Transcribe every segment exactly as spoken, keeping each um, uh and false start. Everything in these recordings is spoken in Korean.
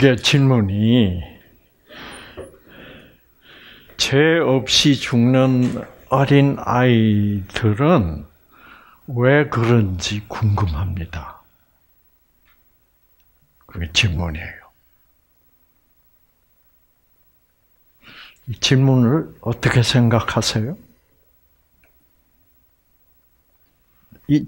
그게 질문이 죄 없이 죽는 어린 아이들은 왜 그런지 궁금합니다. 그게 질문이에요. 이 질문을 어떻게 생각하세요? 이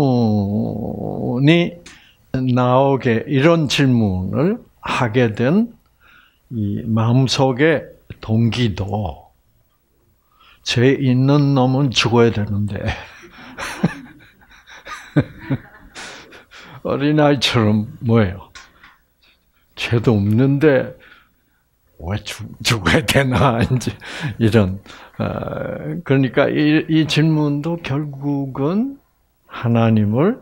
질문이 나오게, 이런 질문을 하게 된 이 마음속의 동기도, 죄 있는 놈은 죽어야 되는데 어린아이처럼 뭐예요? 죄도 없는데 왜 죽, 죽어야 되나, 이제 이런. 그러니까 이, 이 질문도 결국은 하나님을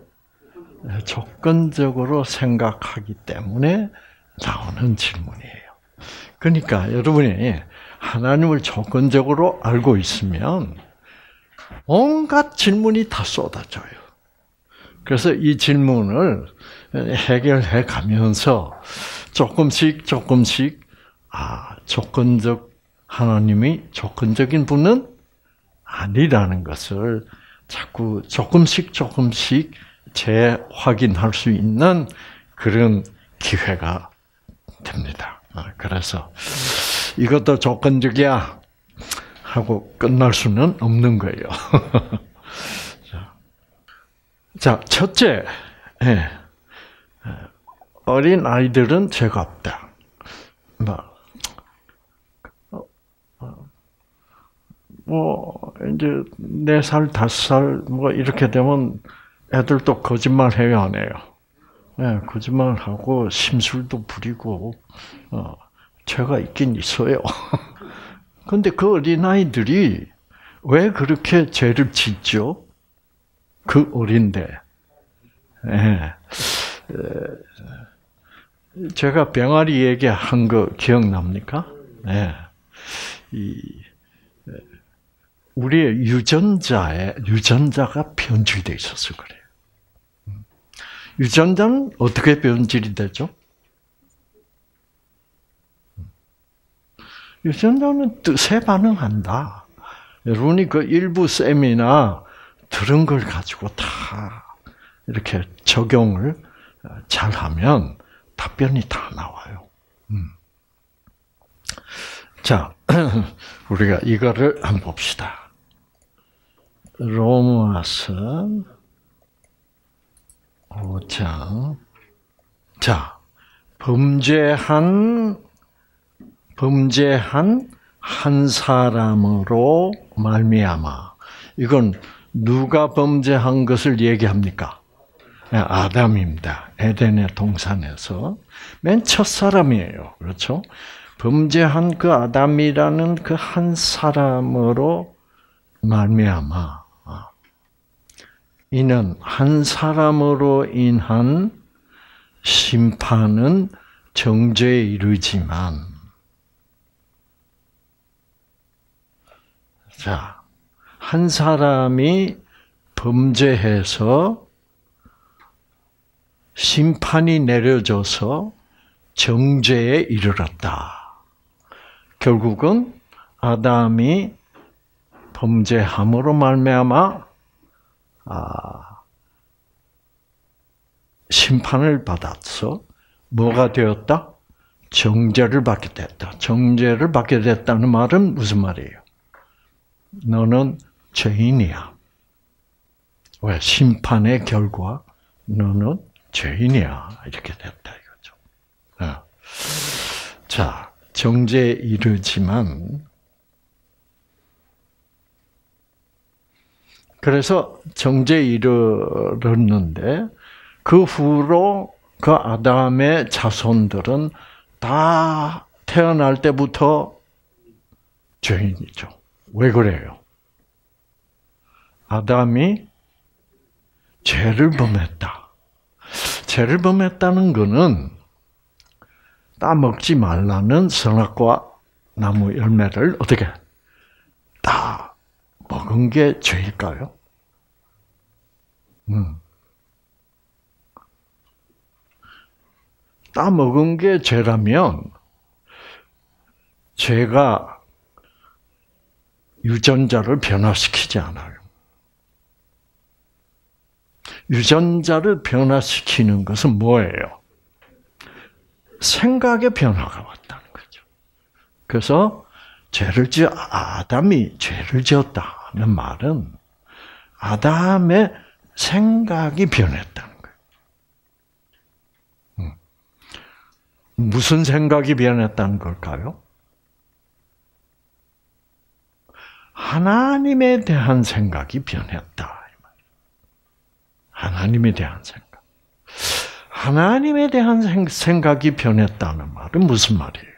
조건적으로 생각하기 때문에 나오는 질문이에요. 그러니까 여러분이 하나님을 조건적으로 알고 있으면 온갖 질문이 다 쏟아져요. 그래서 이 질문을 해결해 가면서 조금씩 조금씩 아, 조건적, 하나님이 조건적인 분은 아니라는 것을 자꾸 조금씩 조금씩 재확인할 수 있는 그런 기회가 됩니다. 그래서 이것도 조건적이야 하고 끝날 수는 없는 거예요. 자, 첫째, 어린 아이들은 죄가 없다. 뭐 이제 네 살, 다섯 살 뭐 이렇게 되면 애들도 거짓말 해요, 안 해요? 네, 거짓말하고 심술도 부리고 어, 죄가 있긴 있어요. 그런데 그 어린아이들이 왜 그렇게 죄를 짓죠? 그 어린데. 네. 제가 병아리 얘기한 거 기억납니까? 네. 이 우리의 유전자에 유전자가 변질되어 있어서 그래요. 유전자는 어떻게 변질이 되죠? 유전자는 뜻에 반응한다. 여러분이 그 일부 셈이나 들은 걸 가지고 다 이렇게 적용을 잘하면 답변이 다 나와요. 음. 자, 우리가 이거를 한번 봅시다. 로마서 오 장. 자, 범죄한 범죄한 한 사람으로 말미암아. 이건 누가 범죄한 것을 얘기합니까? 아담입니다. 에덴의 동산에서 맨 첫 사람이에요. 그렇죠? 범죄한 그 아담이라는 그 한 사람으로 말미암아. 이는 한 사람으로 인한 심판은 정죄에 이르지만, 자, 한 사람이 범죄해서 심판이 내려져서 정죄에 이르렀다. 결국은 아담이 범죄함으로 말미암아 아, 심판을 받아서 뭐가 되었다? 정죄를 받게 됐다. 정죄를 받게 됐다는 말은 무슨 말이에요? 너는 죄인이야. 왜? 심판의 결과 너는 죄인이야. 이렇게 됐다 이거죠. 네. 자, 정죄에 이르지만, 그래서 정죄에 이르렀는데 그 후로 그 아담의 자손들은 다 태어날 때부터 죄인이죠. 왜 그래요? 아담이 죄를 범했다. 죄를 범했다는 것은 따먹지 말라는 선악과 나무 열매를 어떻게 다 먹은 게 죄일까요? 음. 따먹은 게 죄라면 죄가 유전자를 변화시키지 않아요. 유전자를 변화시키는 것은 뭐예요? 생각의 변화가 왔다는 거죠. 그래서 죄를 지어 아담이 죄를 지었다는 말은 아담의 생각이 변했다는 거예요. 무슨 생각이 변했다는 걸까요? 하나님에 대한 생각이 변했다. 하나님에 대한 생각. 하나님에 대한 생각이 변했다는 말은 무슨 말이에요?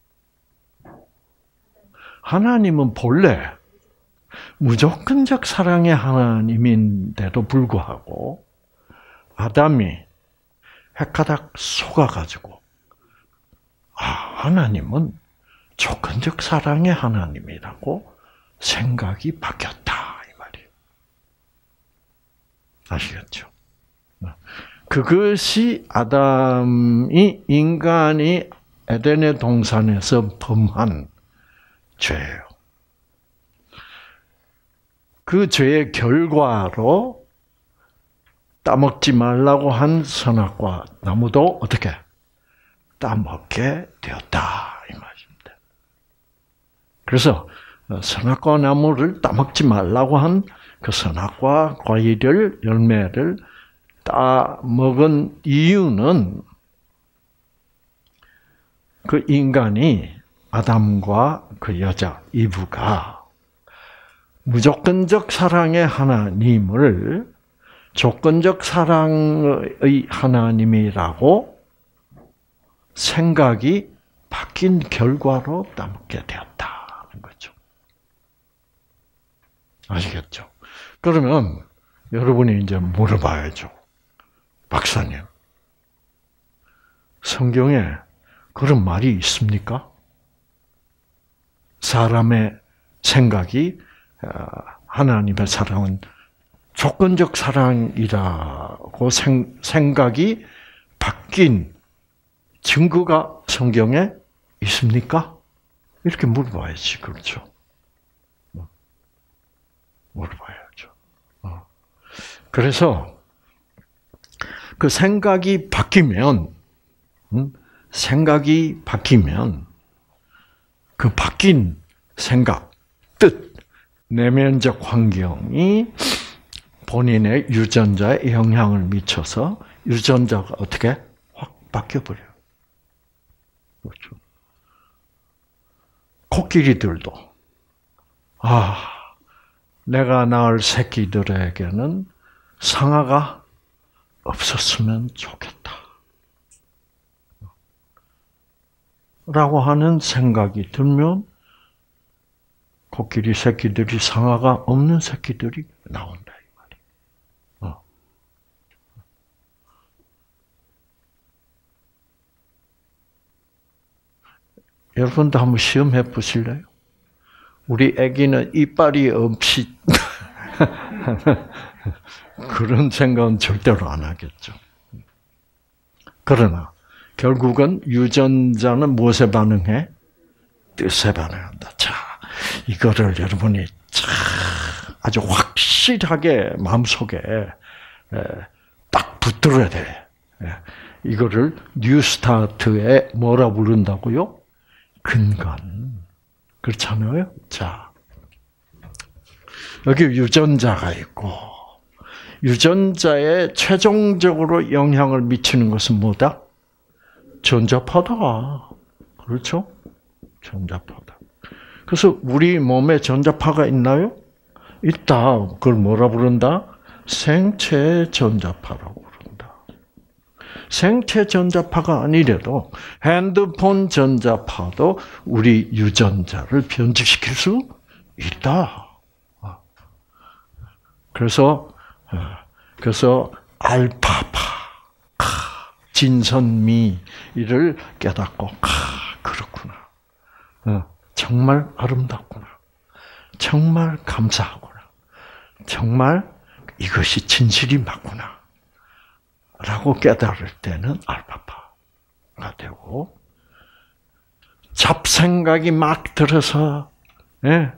하나님은 본래 무조건적 사랑의 하나님인데도 불구하고 아담이 헷가닥 속아가지고 아, 하나님은 조건적 사랑의 하나님이라고 생각이 바뀌었다 이 말이에요. 아시겠죠? 그것이 아담이 인간이 에덴의 동산에서 범한 죄예요. 그 죄의 결과로 따먹지 말라고 한 선악과 나무도 어떻게 따먹게 되었다 이 말입니다. 그래서 선악과 나무를 따먹지 말라고 한 그 선악과 과일을 열매를 따먹은 이유는 그 인간이 아담과 그 여자 이브가 무조건적 사랑의 하나님을 조건적 사랑의 하나님이라고 생각이 바뀐 결과로 따먹게 되었다는 거죠. 아시겠죠? 그러면 여러분이 이제 물어봐야죠. 박사님, 성경에 그런 말이 있습니까? 사람의 생각이 하나님의 사랑은 조건적 사랑이라고 생각이 바뀐 증거가 성경에 있습니까? 이렇게 물어봐야지, 그렇죠? 물어봐야죠. 그래서 그 생각이 바뀌면, 생각이 바뀌면 그 바뀐 생각, 뜻, 내면적 환경이 본인의 유전자에 영향을 미쳐서 유전자가 어떻게 확 바뀌어버려요. 그렇죠. 코끼리들도, 아, 내가 낳을 새끼들에게는 상아가 없었으면 좋겠다. 라고 하는 생각이 들면 코끼리 새끼들이 상아가 없는 새끼들이 나온다 이 말이에요. 어. 여러분도 한번 시험해 보실래요? 우리 아기는 이빨이 없이 그런 생각은 절대로 안 하겠죠. 그러나 결국은 유전자는 무엇에 반응해? 뜻에 반응한다. 자, 이거를 여러분이 아주 확실하게 마음속에 딱 붙들어야 돼. 이거를 뉴스타트에 뭐라 부른다고요? 근간. 그렇잖아요? 자, 여기 유전자가 있고, 유전자에 최종적으로 영향을 미치는 것은 뭐다? 전자파다. 그렇죠? 전자파다. 그래서 우리 몸에 전자파가 있나요? 있다. 그걸 뭐라 부른다? 생체 전자파라고 부른다. 생체 전자파가 아니래도 핸드폰 전자파도 우리 유전자를 변질시킬 수 있다. 그래서 그래서 알파파, 진선미를 깨닫고 아, 그렇구나. 정말 아름답구나. 정말 감사하구나. 정말 이것이 진실이 맞구나. 라고 깨달을 때는 알파파. 되고, 잡생각이 막 들어서 예,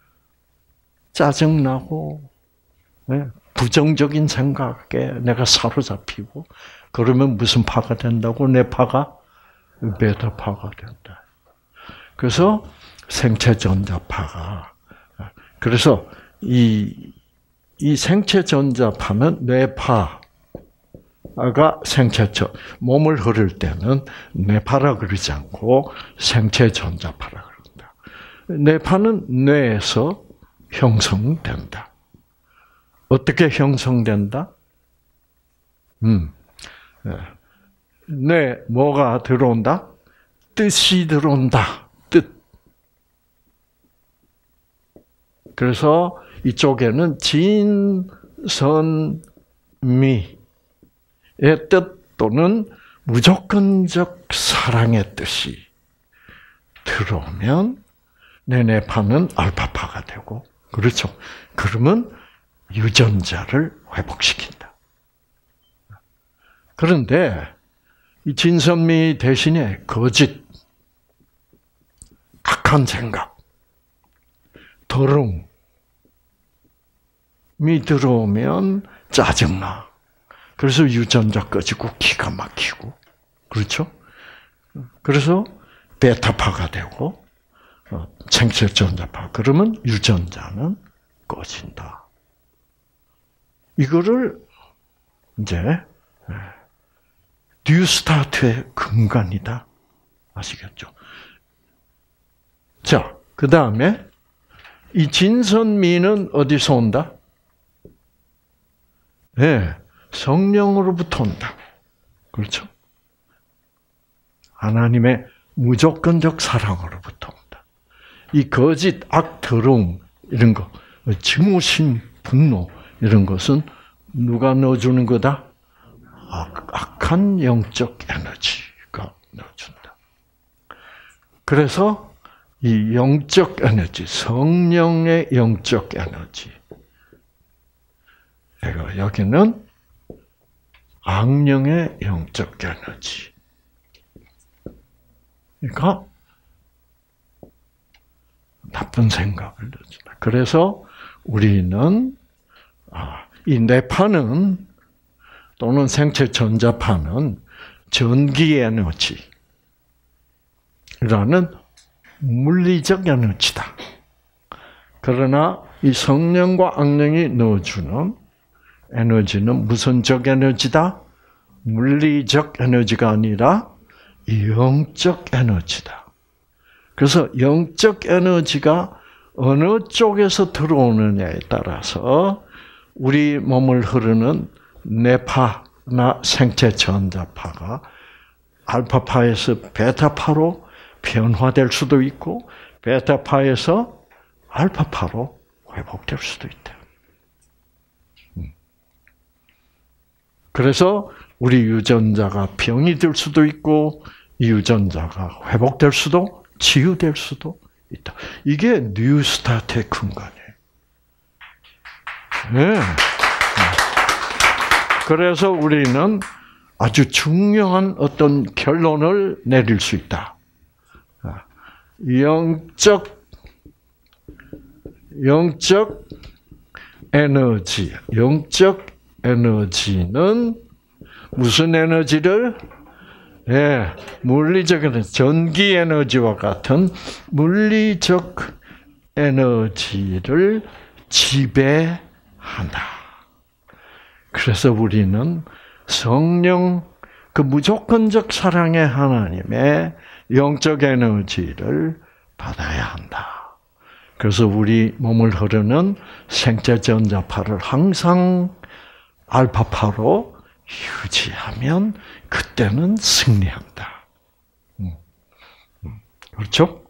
짜증나고 예, 부정적인 생각에 내가 사로잡히고 그러면 무슨 파가 된다고? 내 파가 베타파가 된다. 그래서 생체 전자파가 그래서 이, 이 생체 전자파는 뇌파가 생체처 몸을 흐를 때는 뇌파라 그러지 않고 생체 전자파라 그런다. 뇌파는 뇌에서 형성된다. 어떻게 형성된다? 음, 뇌 뭐가 들어온다? 뜻이 들어온다. 뜻. 그래서 이쪽에는 진선미의 뜻 또는 무조건적 사랑의 뜻이 들어오면 내 뇌파는 알파파가 되고, 그렇죠. 그러면 유전자를 회복시킨다. 그런데 이 진선미 대신에 거짓, 악한 생각, 더러움이 들어오면 짜증나. 그래서 유전자 꺼지고 기가 막히고, 그렇죠? 그래서 베타파가 되고 생체 전자파. 그러면 유전자는 꺼진다. 이거를 이제 뉴스타트의 근간이다. 아시겠죠? 자, 그 다음에 이 진선미는 어디서 온다? 네, 성령으로부터 온다. 그렇죠? 하나님의 무조건적 사랑으로부터 온다. 이 거짓, 악, 더러움 이런 거, 증오심, 분노 이런 것은 누가 넣어주는 거다? 악, 악한 영적 에너지가 넣어준다. 그래서 이 영적 에너지, 성령의 영적 에너지. 여기는 악령의 영적 에너지. 그러니까 나쁜 생각을 넣어준다. 그래서 우리는 이 뇌파는 또는 생체 전자파는 전기 에너지라는 물리적 에너지다. 그러나 이 성령과 악령이 넣어주는 에너지는 무슨 적 에너지다? 물리적 에너지가 아니라 영적 에너지다. 그래서 영적 에너지가 어느 쪽에서 들어오느냐에 따라서 우리 몸을 흐르는 뇌파나 생체 전자파가 알파파에서 베타파로 변화될 수도 있고 베타파에서 알파파로 회복될 수도 있다. 그래서 우리 유전자가 병이 들 수도 있고 이 유전자가 회복될 수도 치유될 수도 있다. 이게 뉴스타트의 근간이에요. 네. 그래서 우리는 아주 중요한 어떤 결론을 내릴 수 있다. 영적, 영적 에너지, 영적 에너지는 무슨 에너지를? 예, 물리적 에너지, 전기 에너지와 같은 물리적 에너지를 지배한다. 그래서 우리는 성령, 그 무조건적 사랑의 하나님의 영적 에너지를 받아야 한다. 그래서 우리 몸을 흐르는 생체 전자파를 항상 알파파로 유지하면 그때는 승리한다. 그렇죠?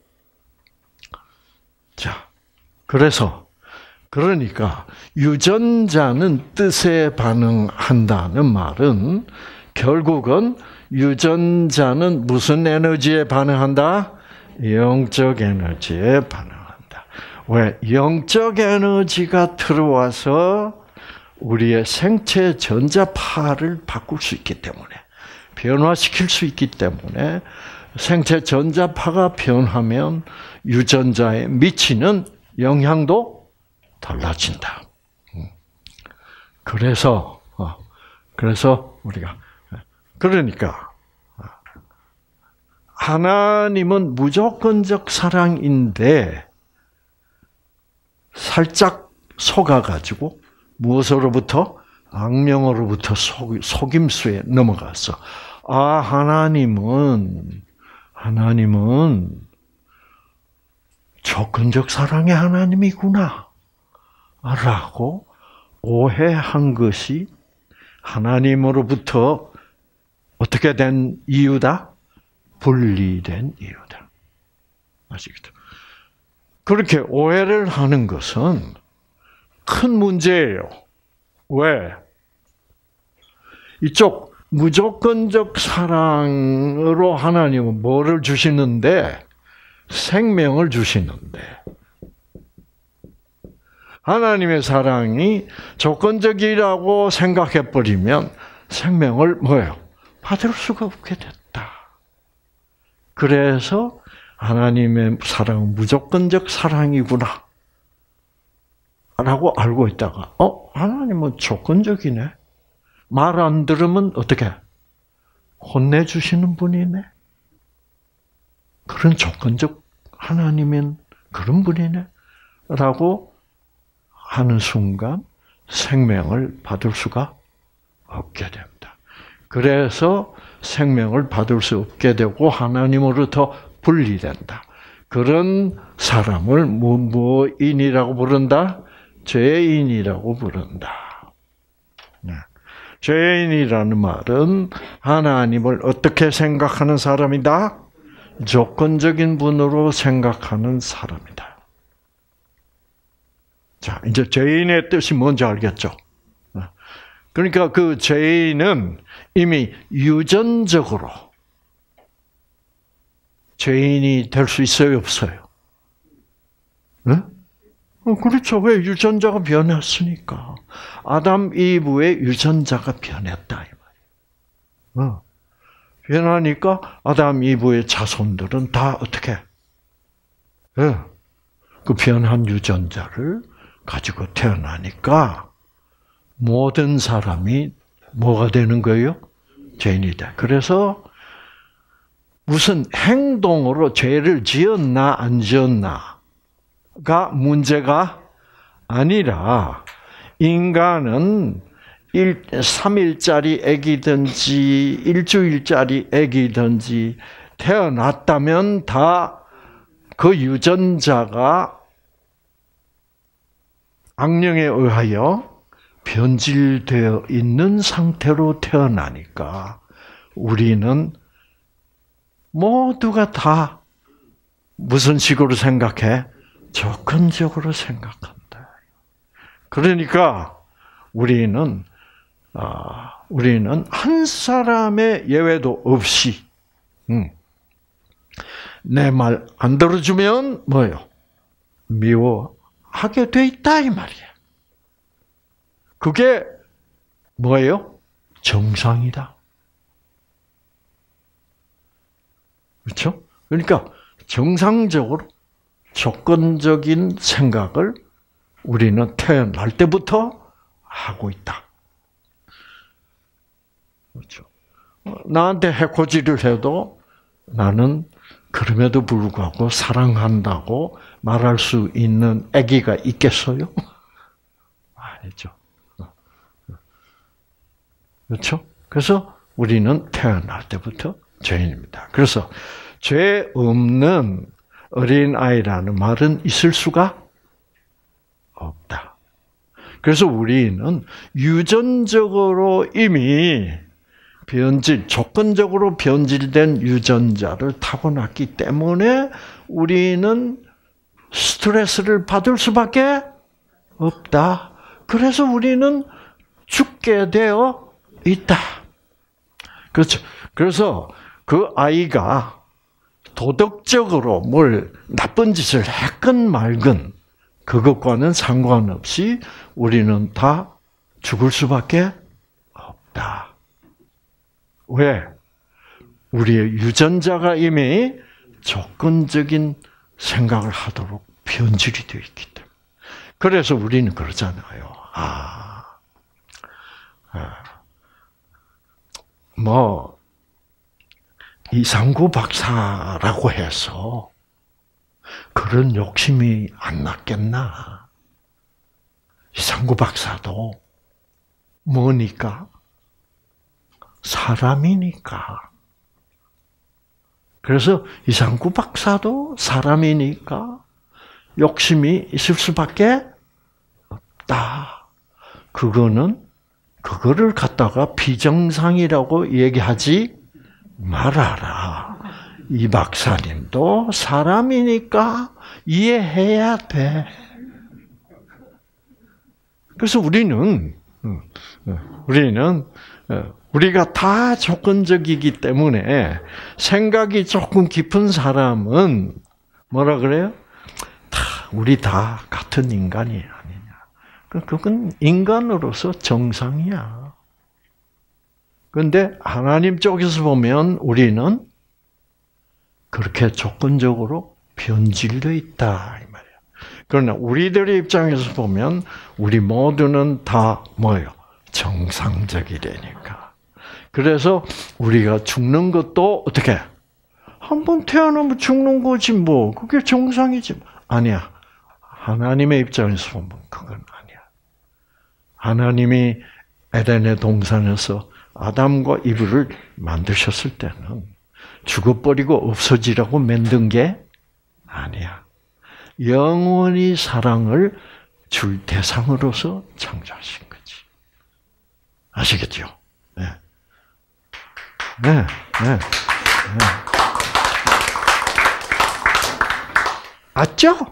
자, 그래서 그러니까 유전자는 뜻에 반응한다는 말은 결국은 유전자는 무슨 에너지에 반응한다? 영적 에너지에 반응한다. 왜? 영적 에너지가 들어와서 우리의 생체 전자파를 바꿀 수 있기 때문에. 변화시킬 수 있기 때문에 생체 전자파가 변하면 유전자에 미치는 영향도 달라진다. 그래서 그래서 우리가 그러니까 하나님은 무조건적 사랑인데 살짝 속아가지고 무엇으로부터? 악령으로부터 속임수에 넘어가서 아 하나님은 하나님은 조건적 사랑의 하나님이구나 라고 오해한 것이 하나님으로부터 어떻게 된 이유다? 분리된 이유다. 아시겠죠? 그렇게 오해를 하는 것은 큰 문제예요. 왜? 이쪽 무조건적 사랑으로 하나님은 뭐를 주시는데? 생명을 주시는데 하나님의 사랑이 조건적이라고 생각해버리면 생명을 뭐예요? 받을 수가 없게 됐다. 그래서 하나님의 사랑은 무조건적 사랑이구나 라고 알고 있다가 어? 하나님은 조건적이네. 말 안 들으면 어떻게? 혼내주시는 분이네. 그런 조건적 하나님은 그런 분이네. 라고 하는 순간 생명을 받을 수가 없게 됩니다. 그래서 생명을 받을 수 없게 되고 하나님으로부터 분리된다. 그런 사람을 무엇인이라고 부른다? 죄인이라고 부른다. 죄인이라는 말은 하나님을 어떻게 생각하는 사람이다? 조건적인 분으로 생각하는 사람이다. 자, 이제 죄인의 뜻이 뭔지 알겠죠? 그러니까 그 죄인은 이미 유전적으로 죄인이 될 수 있어요, 없어요? 네? 그렇죠. 왜? 유전자가 변했으니까. 아담, 이브의 유전자가 변했다. 이 말이에요. 어. 변하니까 아담, 이브의 자손들은 다 어떻게? 네. 그 변한 유전자를 가지고 태어나니까 모든 사람이 뭐가 되는 거예요? 죄인이 돼. 그래서 무슨 행동으로 죄를 지었나 안 지었나가 문제가 아니라 인간은 삼 일짜리 아기든지 일주일짜리 아기든지 태어났다면 다 그 유전자가 악령에 의하여 변질되어 있는 상태로 태어나니까 우리는 모두가 다 무슨 식으로 생각해? 조건적으로 생각한다. 그러니까 우리는 아, 우리는 한 사람의 예외도 없이 음, 내 말 안 들어주면 뭐요? 미워하게 돼 있다 이 말이야. 그게 뭐예요? 정상이다. 그렇죠? 그러니까 정상적으로 조건적인 생각을 우리는 태어날 때부터 하고 있다. 그렇죠? 나한테 해코지를 해도 나는 그럼에도 불구하고 사랑한다고 말할 수 있는 아기가 있겠어요? 아니죠. 그렇죠? 그래서 우리는 태어날 때부터 죄인입니다. 그래서 죄 없는 어린아이라는 말은 있을 수가 없다. 그래서 우리는 유전적으로 이미 변질, 조건적으로 변질된 유전자를 타고났기 때문에 우리는 스트레스를 받을 수밖에 없다. 그래서 우리는 죽게 되어 있다. 그렇죠. 그래서 그 아이가 도덕적으로 뭘 나쁜 짓을 했건 말건 그것과는 상관없이 우리는 다 죽을 수밖에 없다. 왜? 우리의 유전자가 이미 조건적인 생각을 하도록 변질이 되어 있기 때문에. 그래서 우리는 그러잖아요. 아, 아 뭐 이상구 박사라고 해서 그런 욕심이 안 났겠나? 이상구 박사도 뭐니까? 사람이니까. 그래서 이상구 박사도 사람이니까 욕심이 있을 수밖에 없다. 그거는 그거를 갖다가 비정상이라고 얘기하지 말아라. 이 박사님도 사람이니까 이해해야 돼. 그래서 우리는 우리는 우리가 다 조건적이기 때문에 생각이 조금 깊은 사람은 뭐라 그래요? 다 우리 다 같은 인간이 아니냐. 그건 인간으로서 정상이야. 그런데 하나님 쪽에서 보면 우리는 그렇게 조건적으로 변질되어 있다 이 말이야. 그러나 우리들의 입장에서 보면 우리 모두는 다 뭐예요? 정상적이라니까. 그래서 우리가 죽는 것도 어떻게? 한번 태어나면 죽는 거지 뭐. 그게 정상이지. 아니야. 하나님의 입장에서 보면 그건 아니야. 하나님이 에덴의 동산에서 아담과 이브를 만드셨을 때는 죽어버리고 없어지라고 만든 게 아니야. 영원히 사랑을 줄 대상으로서 창조하신 거지. 아시겠죠? 네. 네, 네, 네. 맞죠?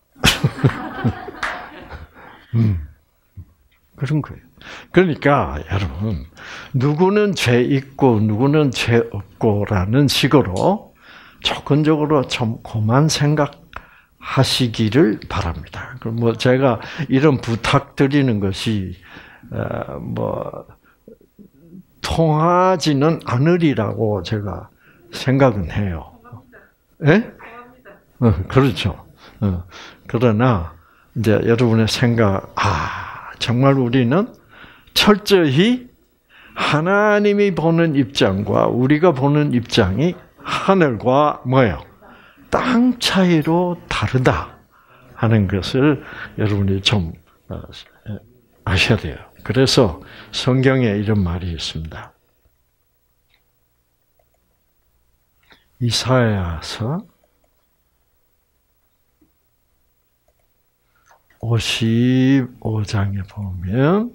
음, 그런 거예요. 그러니까 여러분, 누구는 죄 있고 누구는 죄 없고라는 식으로 조건적으로 좀 그만 생각하시기를 바랍니다. 그럼 뭐 제가 이런 부탁드리는 것이 뭐 통하지는 않으리라고 제가 생각은 해요. 예? 어, 그렇죠. 어, 그러나 이제 여러분의 생각, 아 정말 우리는 철저히 하나님이 보는 입장과 우리가 보는 입장이 하늘과 뭐예요? 땅 차이로 다르다 하는 것을 여러분이 좀 아셔야 돼요. 그래서 성경에 이런 말이 있습니다. 이사야서 오십오 장에 보면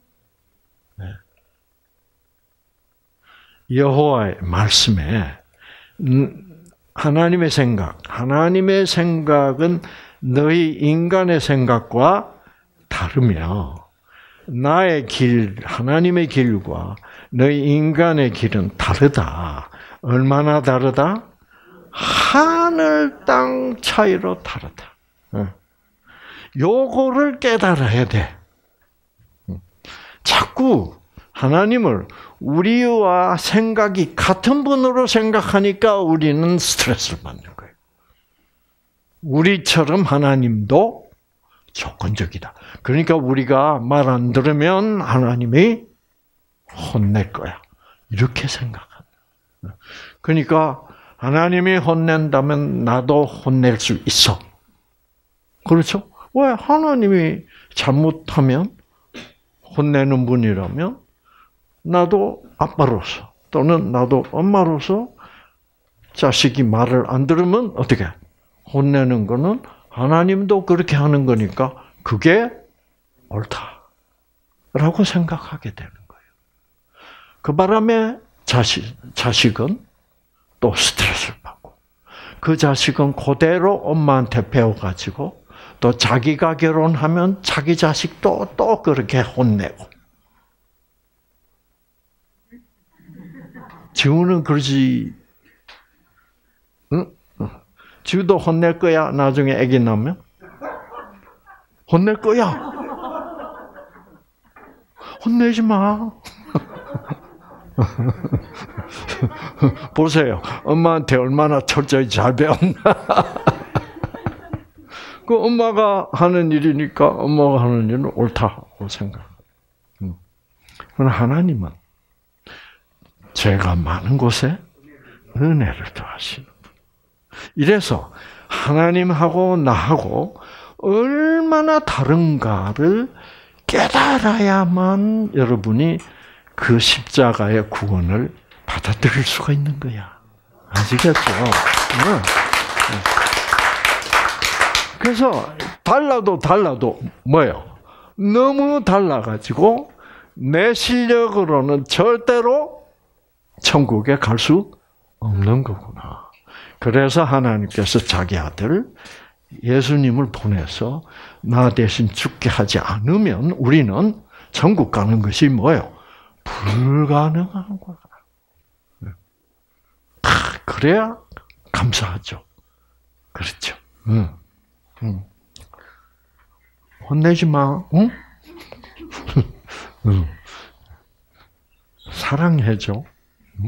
여호와의 말씀에 하나님의 생각, 하나님의 생각은 너희 인간의 생각과 다르며 나의 길, 하나님의 길과 너희 인간의 길은 다르다. 얼마나 다르다? 하늘 땅 차이로 다르다. 요거를 깨달아야 돼. 자꾸 하나님을 우리와 생각이 같은 분으로 생각하니까 우리는 스트레스를 받는 거예요. 우리처럼 하나님도 조건적이다. 그러니까 우리가 말 안 들으면 하나님이 혼낼 거야. 이렇게 생각한다. 그러니까 하나님이 혼낸다면 나도 혼낼 수 있어. 그렇죠? 왜? 하나님이 잘못하면 혼내는 분이라면 나도 아빠로서 또는 나도 엄마로서 자식이 말을 안 들으면 어떻게? 혼내는 거는 하나님도 그렇게 하는 거니까 그게 옳다라고 생각하게 되는 거예요. 그 바람에 자식, 자식은 또 스트레스를 받고 그 자식은 그대로 엄마한테 배워가지고 또 자기가 결혼하면 자기 자식도 또 그렇게 혼내고 지우는 그러지. 응? 지우도 혼낼 거야. 나중에 아기 낳으면 혼낼 거야. 혼내지 마. 보세요. 엄마한테 얼마나 철저히 잘 배웠나. 그 엄마가 하는 일이니까 엄마가 하는 일은 옳다고 생각. 그러나 하나님은 죄가 많은 곳에 은혜를 더하시는 분. 이래서 하나님하고 나하고 얼마나 다른가를 깨달아야만 여러분이 그 십자가의 구원을 받아들일 수가 있는 거야. 아시겠죠? 응. 그래서 달라도 달라도 뭐예요? 너무 달라가지고 내 실력으로는 절대로 천국에 갈 수 없는 거구나. 그래서 하나님께서 자기 아들 예수님을 보내서 나 대신 죽게 하지 않으면 우리는 천국 가는 것이 뭐예요? 불가능한 거야. 그래야 감사하죠. 그렇죠. 응. 응. 혼내지 마. 응? 응. 사랑해줘. 응?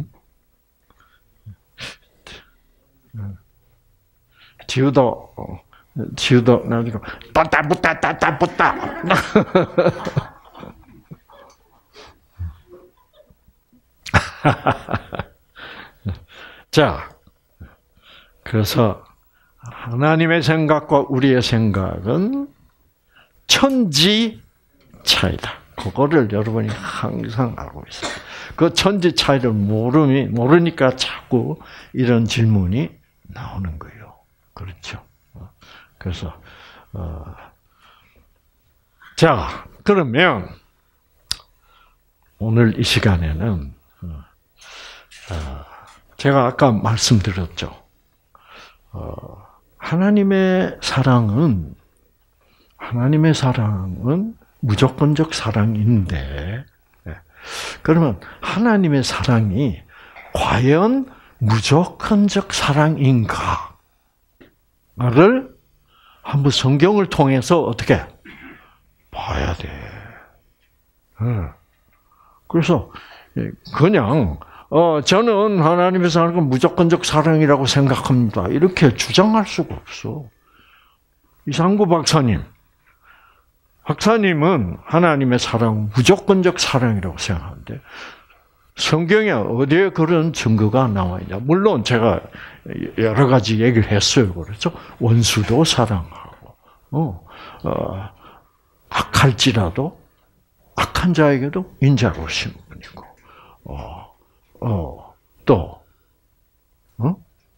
지우도 지우도 나니까 따따 붙다 따따 붙다. 자, 그래서 하나님의 생각과 우리의 생각은 천지 차이다. 그거를 여러분이 항상 알고 있어요. 그 천지 차이를 모르니 모르니까 자꾸 이런 질문이 나오는 거예요. 그렇죠. 그래서 어, 자 그러면 오늘 이 시간에는 어, 제가 아까 말씀드렸죠. 어, 하나님의 사랑은 하나님의 사랑은 무조건적 사랑인데, 그러면 하나님의 사랑이 과연 무조건적 사랑인가를 한번 성경을 통해서 어떻게 봐야 돼. 그래서 그냥 어 저는 하나님의 사랑은 무조건적 사랑이라고 생각합니다. 이렇게 주장할 수가 없어. 이상구 박사님. 박사님은 하나님의 사랑, 무조건적 사랑이라고 생각하는데 성경에 어디에 그런 증거가 나와 있냐? 물론 제가 여러 가지 얘기를 했어요. 그렇죠? 원수도 사랑하고, 어, 어, 악할지라도 악한 자에게도 인자로우신 분이고, 어, 어, 또, 어?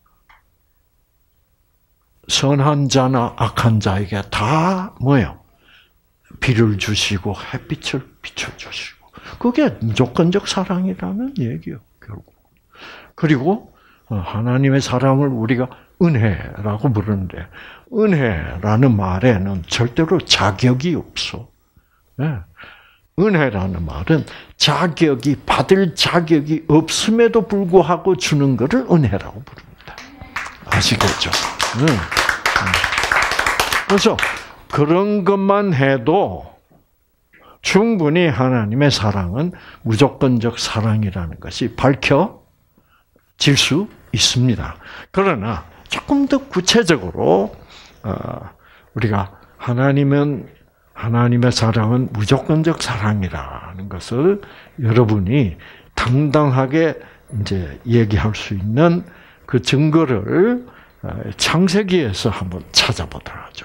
선한 자나 악한 자에게 다 뭐예요? 비를 주시고 햇빛을 비춰주시고 그게 무조건적 사랑이라는 얘기예요. 결국. 그리고 하나님의 사랑을 우리가 은혜라고 부르는데 은혜라는 말에는 절대로 자격이 없어. 네. 은혜라는 말은 자격이 받을 자격이 없음에도 불구하고 주는 것을 은혜라고 부릅니다. 아시겠죠? 네. 그래서 그런 것만 해도 충분히 하나님의 사랑은 무조건적 사랑이라는 것이 밝혀질 수 있습니다. 그러나 조금 더 구체적으로 우리가 하나님은 하나님의 사랑은 무조건적 사랑이라는 것을 여러분이 당당하게 이제 얘기할 수 있는 그 증거를 창세기에서 한번 찾아보도록 하죠.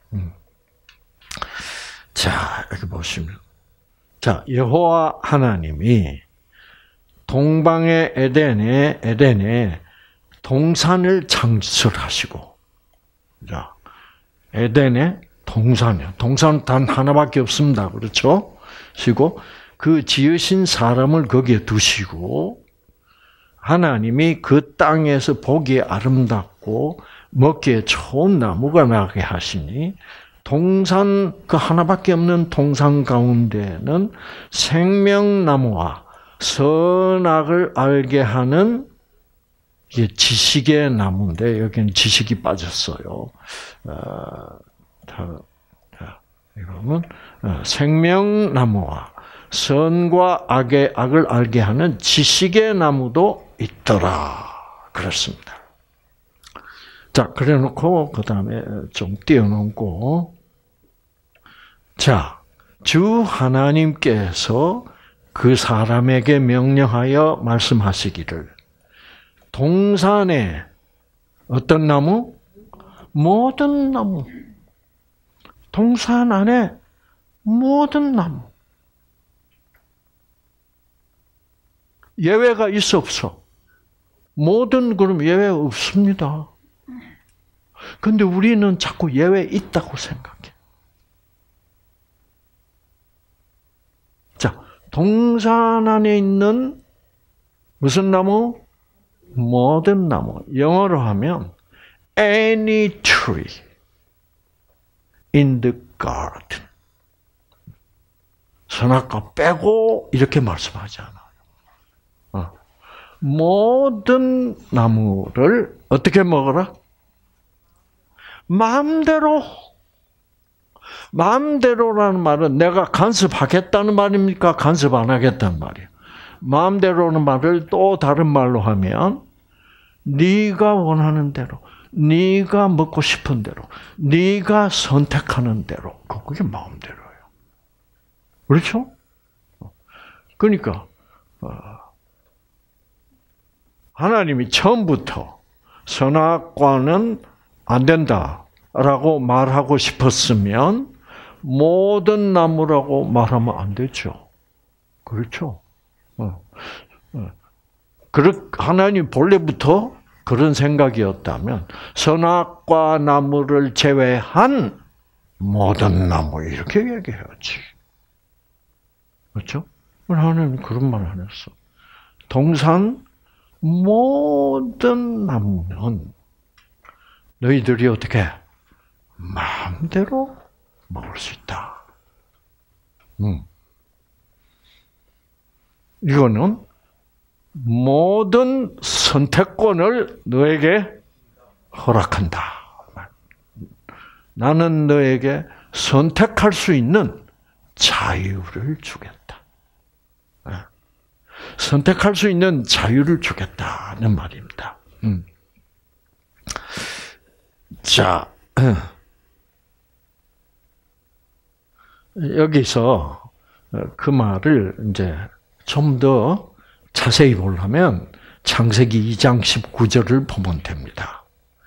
자, 여기 보시면. 자, 여호와 하나님이 동방의 에덴에, 에덴에 동산을 창설하시고, 자, 에덴에 동산이요. 동산 단 하나밖에 없습니다. 그렇죠? 그리고 그 지으신 사람을 거기에 두시고, 하나님이 그 땅에서 보기에 아름답고, 먹기에 좋은 나무가 나게 하시니, 동산 그 하나밖에 없는 동산 가운데는 생명나무와 선악을 알게 하는 이게 지식의 나무인데 여기는 지식이 빠졌어요. 어, 자, 이거는 생명나무와 선과 악의 악을 알게 하는 지식의 나무도 있더라. 그렇습니다. 자, 그래 놓고, 그 다음에 좀 띄워놓고, 자, 주 하나님께서 그 사람에게 명령하여 말씀하시기를, 동산에 어떤 나무? 모든 나무. 동산 안에 모든 나무. 예외가 있어 없어? 모든 그럼 예외 없습니다. 근데 우리는 자꾸 예외 있다고 생각해. 자, 동산 안에 있는 무슨 나무? 모든 나무. 영어로 하면 any tree in the garden. 선악과 빼고 이렇게 말씀하지 않아요. 어. 모든 나무를 어떻게 먹어라? 마음대로. 마음대로라는 말은 내가 간섭하겠다는 말입니까? 간섭 안 하겠다는 말이에요. 마음대로는 말을 또 다른 말로 하면 네가 원하는 대로, 네가 먹고 싶은 대로, 네가 선택하는 대로. 그게 마음대로예요. 그렇죠? 그러니까 하나님이 처음부터 선악과는 안 된다라고 말하고 싶었으면 모든 나무라고 말하면 안 되죠. 그렇죠? 하나님 본래부터 그런 생각이었다면 선악과 나무를 제외한 모든 나무 이렇게 얘기해야지. 그렇죠? 하나님 그런 말 안 했어. 동산 모든 나무는 너희들이 어떻게 마음대로 먹을 수 있다. 음. 이거는 모든 선택권을 너에게 허락한다. 나는 너에게 선택할 수 있는 자유를 주겠다. 선택할 수 있는 자유를 주겠다는 말입니다. 음. 자, 여기서 그 말을 이제 좀 더 자세히 보려면 창세기 이 장 십구 절을 보면 됩니다.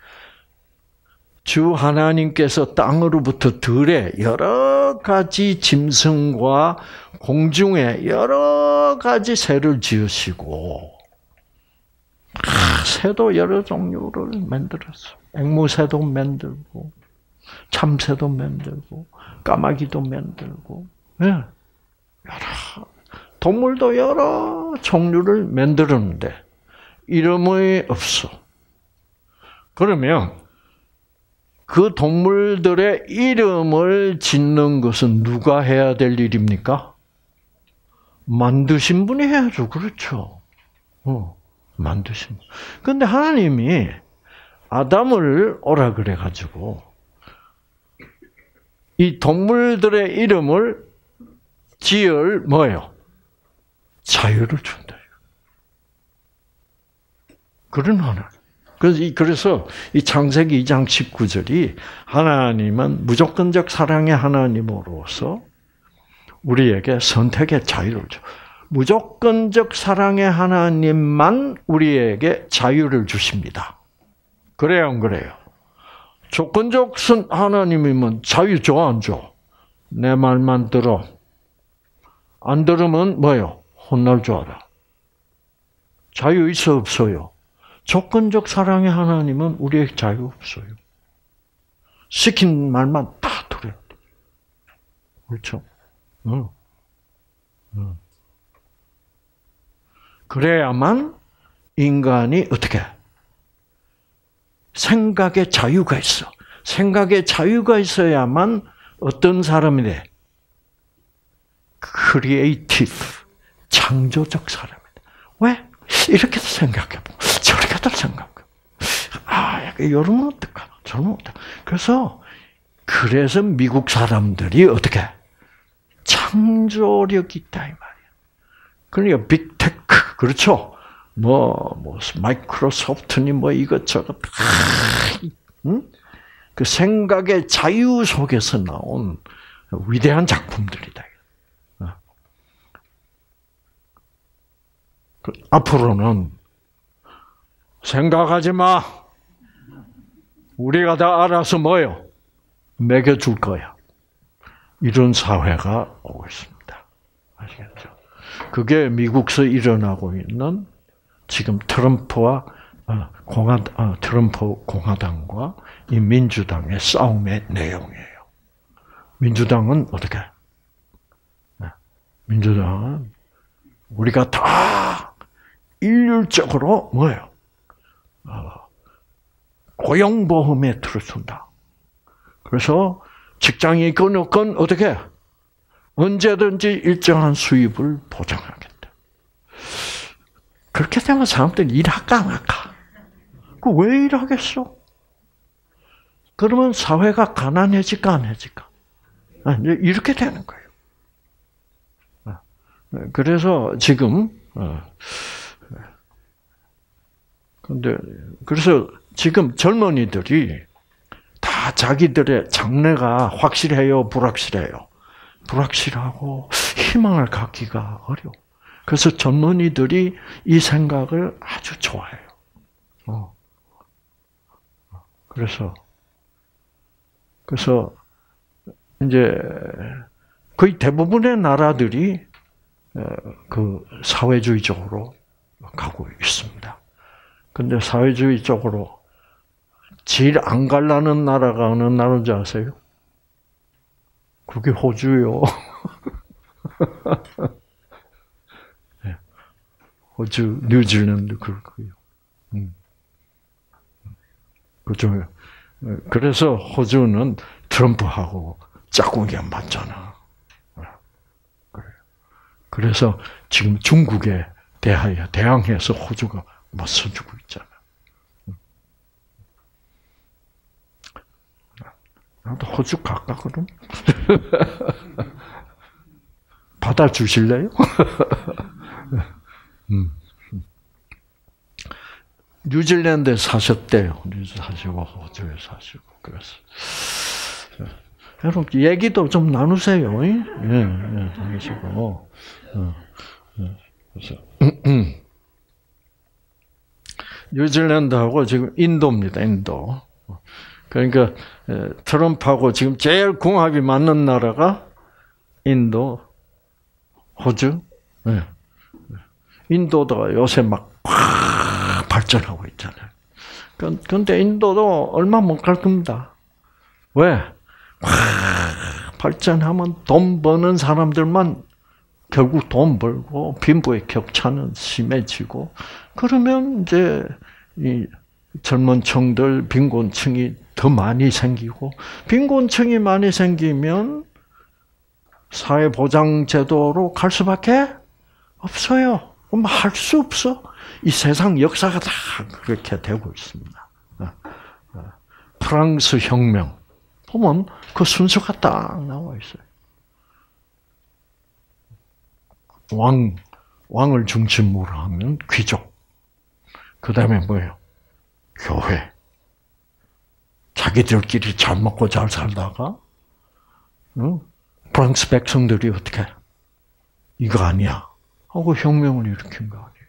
주 하나님께서 땅으로부터 들에 여러 가지 짐승과 공중에 여러 가지 새를 지으시고, 아, 새도 여러 종류를 만들었어. 앵무새도 만들고, 참새도 만들고, 까마귀도 만들고, 네. 여러 동물도 여러 종류를 만들었는데 이름이 없어. 그러면 그 동물들의 이름을 짓는 것은 누가 해야 될 일입니까? 만드신 분이 해야죠. 그렇죠. 어, 만드신 분. 근데 하나님이 아담을 오라 그래가지고 이 동물들의 이름을 지을 뭐예요? 자유를 준다. 그런 하나님. 그래서 이, 그래서 이 창세기 이 장 십구 절이 하나님은 무조건적 사랑의 하나님으로서 우리에게 선택의 자유를 줘. 무조건적 사랑의 하나님만 우리에게 자유를 주십니다. 그래요, 안 그래요? 조건적 하나님이면 자유 줘, 안 줘? 내 말만 들어. 안 들으면 뭐요? 혼날 줄 알아. 자유 있어 없어요? 조건적 사랑의 하나님은 우리에게 자유 없어요. 시킨 말만 다 들어야 돼. 그렇죠? 응. 응. 그래야만 인간이 어떻게? 생각의 자유가 있어. 생각의 자유가 있어야만 어떤 사람이 돼? 크리에이티브, 창조적 사람이다. 왜? 이렇게도 생각해보고 저렇게도 생각해보고 아, 이러면 어떡하나 저러면 어떡하나. 그래서 그래서 미국 사람들이 어떻게? 창조력이 있다 이 말이야. 그러니까 빅테크 그렇죠. 뭐, 뭐 마이크로소프트니 뭐 이것저것 다, 응? 그 생각의 자유 속에서 나온 위대한 작품들이다. 앞으로는 생각하지 마. 우리가 다 알아서 뭐요? 먹여줄 거야. 이런 사회가 오고 있습니다. 아시겠죠? 그게 미국에서 일어나고 있는 지금 트럼프와 공화 트럼프 공화당과 이 민주당의 싸움의 내용이에요. 민주당은 어떻게? 민주당은 우리가 다 일률적으로 뭐예요? 고용보험에 들어준다. 그래서 직장이 있건 없건 어떻게? 언제든지 일정한 수입을 보장하겠다. 그렇게 되면 사람들이 일할까 안 할까? 그 왜 일하겠어? 그러면 사회가 가난해질까 안 해질까? 이렇게 되는 거예요. 그래서 지금 근데 그래서 지금 젊은이들이 다 자기들의 장래가 확실해요, 불확실해요. 불확실하고 희망을 갖기가 어려워. 그래서 젊은이들이 이 생각을 아주 좋아해요. 어. 그래서 그래서 이제 거의 대부분의 나라들이 그 사회주의 쪽으로 가고 있습니다. 근데 사회주의 쪽으로 제일 안 가려는 나라가 어느 나라인지 아세요? 그게 호주요. 호주, 뉴질랜드 그렇고요. 음. 그죠. 그래서 호주는 트럼프하고 짝꿍이 안 맞잖아. 그래서 지금 중국에 대하여 대항해서 호주가 맞서주고 있잖아. 나도 호주 갈까 그럼? 받아주실래요? 음. 뉴질랜드에 사셨대요. 뉴질랜드 사시고 호주에 사시고 그래서 여러분 얘기도 좀 나누세요. 예, 예, 나누시고. 그래서 뉴질랜드하고 지금 인도입니다. 인도. 그러니까 트럼프하고 지금 제일 궁합이 맞는 나라가 인도, 호주. 네. 인도도 요새 막 확 발전하고 있잖아요. 그런데 인도도 얼마 못 갈 겁니다. 왜? 확 발전하면 돈 버는 사람들만 결국 돈 벌고 빈부의 격차는 심해지고 그러면 이제 이 젊은 층들 빈곤층이 더 많이 생기고 빈곤층이 많이 생기면 사회보장제도로 갈 수밖에 없어요. 그럼 할 수 없어. 이 세상 역사가 다 그렇게 되고 있습니다. 프랑스 혁명 보면 그 순서가 딱 나와 있어요. 왕, 왕을 중심으로 하면 귀족. 그 다음에 뭐예요? 교회. 자기들끼리 잘 먹고 잘 살다가, 응? 프랑스 백성들이 어떻게 해? 이거 아니야. 하고 혁명을 일으킨 거 아니에요.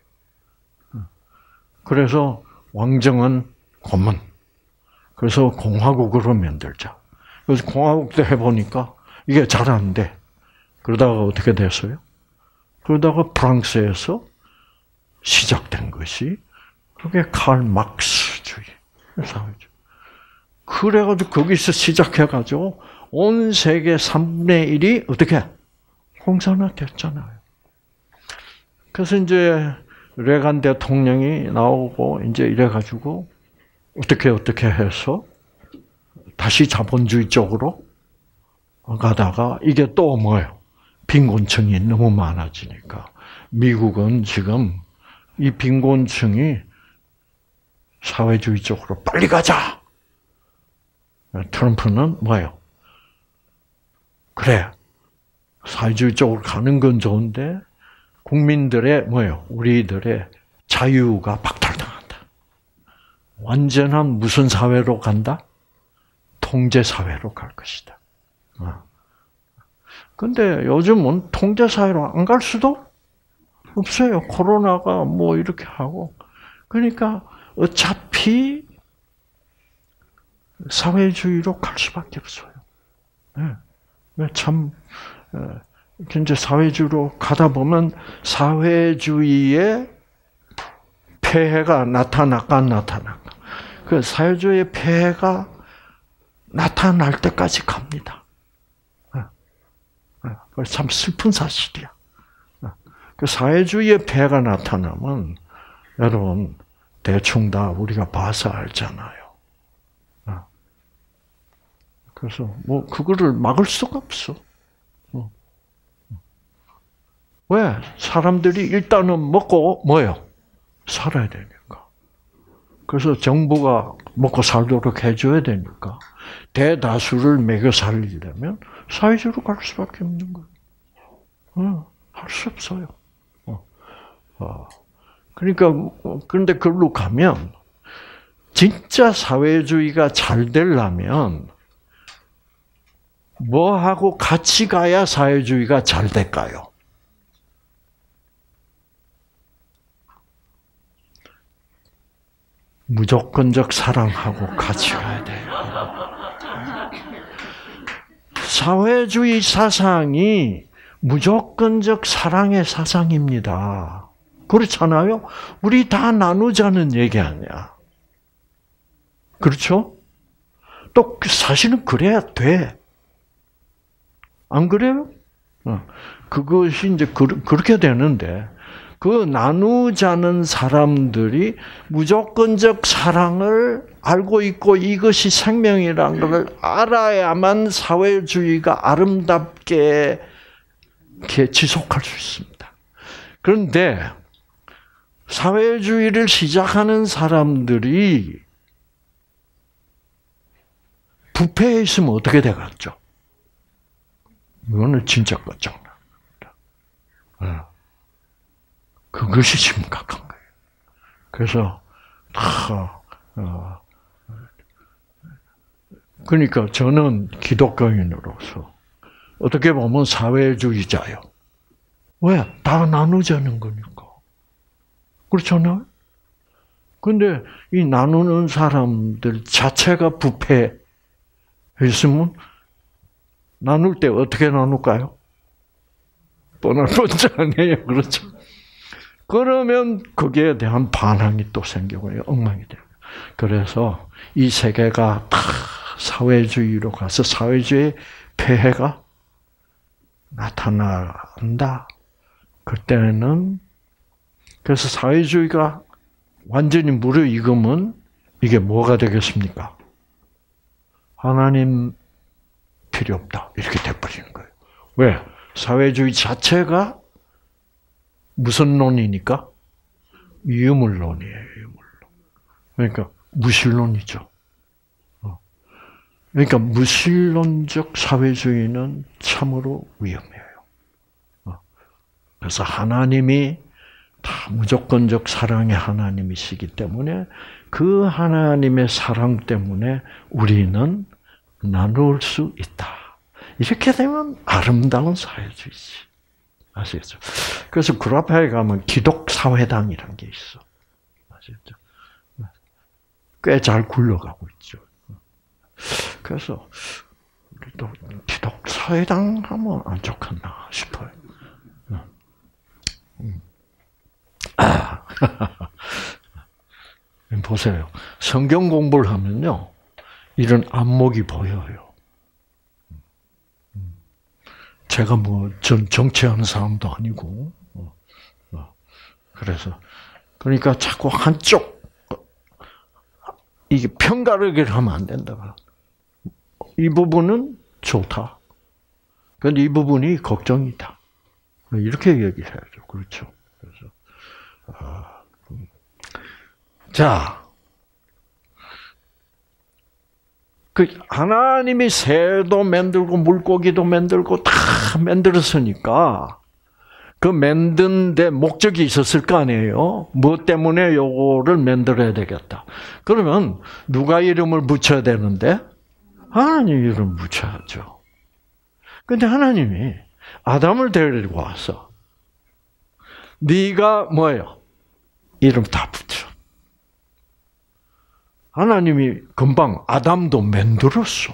그래서 왕정은 고문. 그래서 공화국으로 만들자. 그래서 공화국도 해보니까 이게 잘 안 돼. 그러다가 어떻게 됐어요? 그러다가 프랑스에서 시작된 것이 그게 칼 막스주의 사회주의. 그래가지고 거기서 시작해가지고 온 세계 삼분의 일이 어떻게 공산화됐잖아요. 그래서 이제 레간 대통령이 나오고 이제 이래가지고 어떻게 어떻게 해서 다시 자본주의 쪽으로 가다가 이게 또 뭐예요? 빈곤층이 너무 많아지니까 미국은 지금 이 빈곤층이 사회주의 쪽으로 빨리 가자. 트럼프는 뭐예요? 그래. 사회주의 쪽으로 가는 건 좋은데 국민들의 뭐예요? 우리들의 자유가 박탈당한다. 완전한 무슨 사회로 간다? 통제 사회로 갈 것이다. 근데 요즘은 통제 사회로 안 갈 수도 없어요. 코로나가 뭐 이렇게 하고. 그러니까 어차피 사회주의로 갈 수밖에 없어요. 네. 참 이제 사회주의로 가다 보면 사회주의의 폐해가 나타날까 나타날까. 그 사회주의의 폐해가 나타날 때까지 갑니다. 그래서 참 슬픈 사실이야. 그 사회주의의 폐해가 나타나면 여러분 대충 다 우리가 봐서 알잖아요. 그래서 뭐 그거를 막을 수가 없어. 왜? 사람들이 일단은 먹고 뭐예요? 살아야 되니까. 그래서 정부가 먹고 살도록 해줘야 되니까 대다수를 먹여 살리려면 사회주의로 갈 수밖에 없는 거예요. 어, 할 수 없어요. 어, 어. 그러니까 그런데 그걸로 가면 진짜 사회주의가 잘 되려면 뭐 하고 같이 가야 사회주의가 잘 될까요? 무조건적 사랑하고 같이 가야 돼요. 사회주의 사상이 무조건적 사랑의 사상입니다. 그렇잖아요? 우리 다 나누자는 얘기 아니야. 그렇죠? 또 사실은 그래야 돼. 안 그래요? 그것이 이제 그렇게 되는데, 그 나누자는 사람들이 무조건적 사랑을 알고 있고 이것이 생명이라는 걸 알아야만 사회주의가 아름답게 지속할 수 있습니다. 그런데 사회주의를 시작하는 사람들이 부패해 있으면 어떻게 되겠죠? 이거는 진짜 끝장납니다. 그것이 심각한 거예요. 그래서 다 어, 그러니까 저는 기독교인으로서 어떻게 보면 사회주의자요. 왜? 다 나누자는 거니까. 그렇잖아요? 근데 이 나누는 사람들 자체가 부패했으면 나눌 때 어떻게 나눌까요? 뻔할 뻔자 아니에요. 그렇죠? 그러면 거기에 대한 반항이 또 생기고 엉망이 돼요. 그래서 이 세계가 다 사회주의로 가서 사회주의 폐해가 나타난다. 그때는 그래서 사회주의가 완전히 무르익으면 이게 뭐가 되겠습니까? 하나님 필요 없다. 이렇게 돼버리는 거예요. 왜? 사회주의 자체가 무슨 논이니까? 유물론이에요. 유물론. 그러니까 무신론이죠. 그러니까 무신론적 사회주의는 참으로 위험해요. 그래서 하나님이 다 무조건적 사랑의 하나님이시기 때문에 그 하나님의 사랑 때문에 우리는 나눌 수 있다. 이렇게 되면 아름다운 사회주의지. 아시겠죠? 그래서 구라파에 가면 기독사회당이라는 게 있어. 아시겠죠? 꽤 잘 굴러가고 있죠. 그래서 우리도 기독사회당 하면 안 좋겠나 싶어요. 아. 보세요. 성경 공부를 하면요. 이런 안목이 보여요. 제가 뭐, 전 정치하는 사람도 아니고. 그래서, 그러니까 자꾸 한쪽, 이게 편가르기를 하면 안 된다. 이 부분은 좋다. 그런데 이 부분이 걱정이다. 이렇게 얘기해야죠. 그렇죠. 그래서, 아, 자. 그 하나님이 새도 만들고 물고기도 만들고 다 만들었으니까 그 만든 데 목적이 있었을 거 아니에요. 뭐 때문에 요거를 만들어야 되겠다. 그러면 누가 이름을 붙여야 되는데? 하나님 이름 붙여야죠. 근데 하나님이 아담을 데리고 와서 네가 뭐예요? 이름 다 붙여. 하나님이 금방 아담도 만들었어.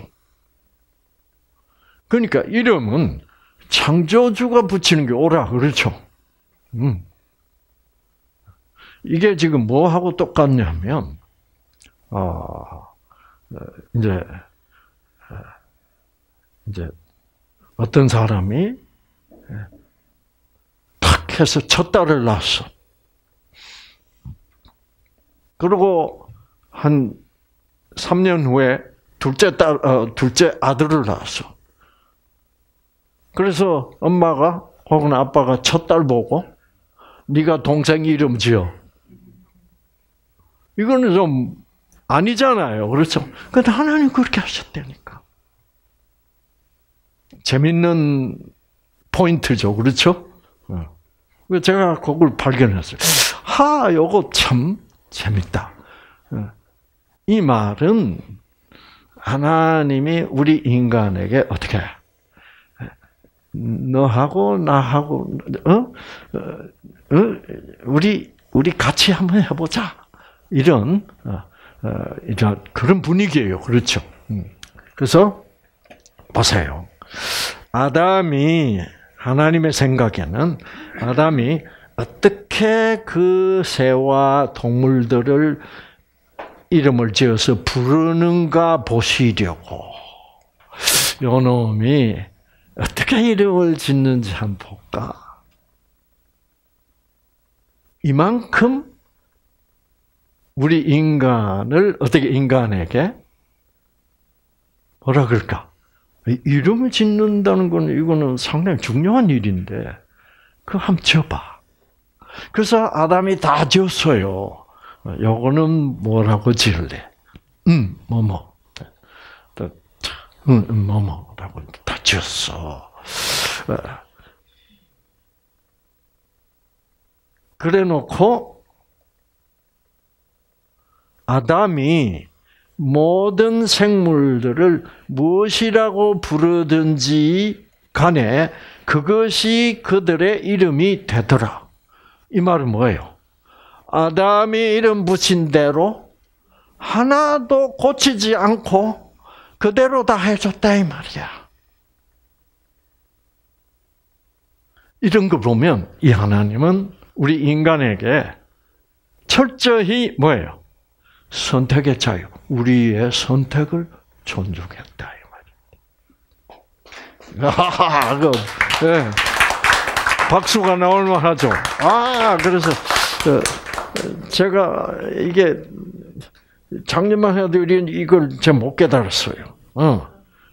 그러니까 이름은 창조주가 붙이는 게 옳아, 그렇죠? 음. 이게 지금 뭐하고 똑같냐면, 어, 이제, 이제, 어떤 사람이 탁 해서 첫 딸을 낳았어. 그리고 한 삼 년 후에 둘째 딸, 어, 둘째 아들을 낳았어. 그래서 엄마가 혹은 아빠가 첫 딸 보고 네가 동생 이름 지어. 이거는 좀 아니잖아요. 그렇죠? 근데 하나님 그렇게 하셨다니까. 재밌는 포인트죠. 그렇죠? 제가 그걸 발견했어요. 하, 요거 참 재밌다. 이 말은 하나님이 우리 인간에게 어떻게 해? 너하고 나하고 어? 어? 우리 우리 같이 한번 해보자 이런 어, 어, 이런 그런 분위기예요, 그렇죠? 그래서 보세요, 아담이 하나님의 생각에는 아담이 어떻게 그 새와 동물들을 이름을 지어서 부르는가 보시려고 요 놈이 어떻게 이름을 짓는지 한번 볼까? 이만큼 우리 인간을 어떻게 인간에게 뭐라 그럴까? 이름을 짓는다는 건 이거는 상당히 중요한 일인데 그거 한번 지어봐. 그래서 아담이 다 지었어요. 요거는 뭐라고 지을래? 음, 뭐뭐. 응, 뭐뭐라고 다 지었어. 그래놓고 아담이 모든 생물들을 무엇이라고 부르든지 간에 그것이 그들의 이름이 되더라. 이 말은 뭐예요? 아담이 이름 붙인 대로 하나도 고치지 않고 그대로 다 해줬다 이 말이야. 이런 거 보면 이 하나님은 우리 인간에게 철저히 뭐예요? 선택의 자유, 우리의 선택을 존중했다 이 말이야. 아, 그, 네. 박수가 나올 만하죠. 아, 그래서 제가 이게 작년만 해도 이걸 제가 못 깨달았어요. 어.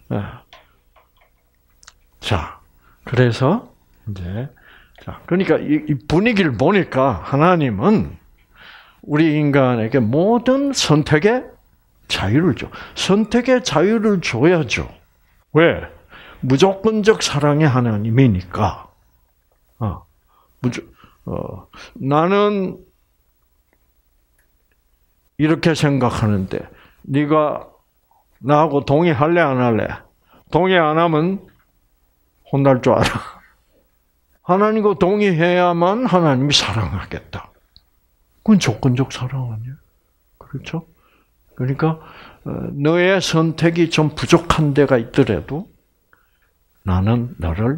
자, 그래서 이제 자, 그러니까 이 분위기를 보니까 하나님은 우리 인간에게 모든 선택의 자유를 줘. 선택의 자유를 줘야죠. 왜? 무조건적 사랑의 하나님이니까. 어, 무조, 어, 나는 이렇게 생각하는데 네가 나하고 동의할래 안 할래? 동의 안 하면 혼날 줄 알아. 하나님과 동의해야만 하나님이 사랑하겠다. 그건 조건적 사랑 아니에요? 그렇죠? 그러니까 너의 선택이 좀 부족한 데가 있더라도 나는 너를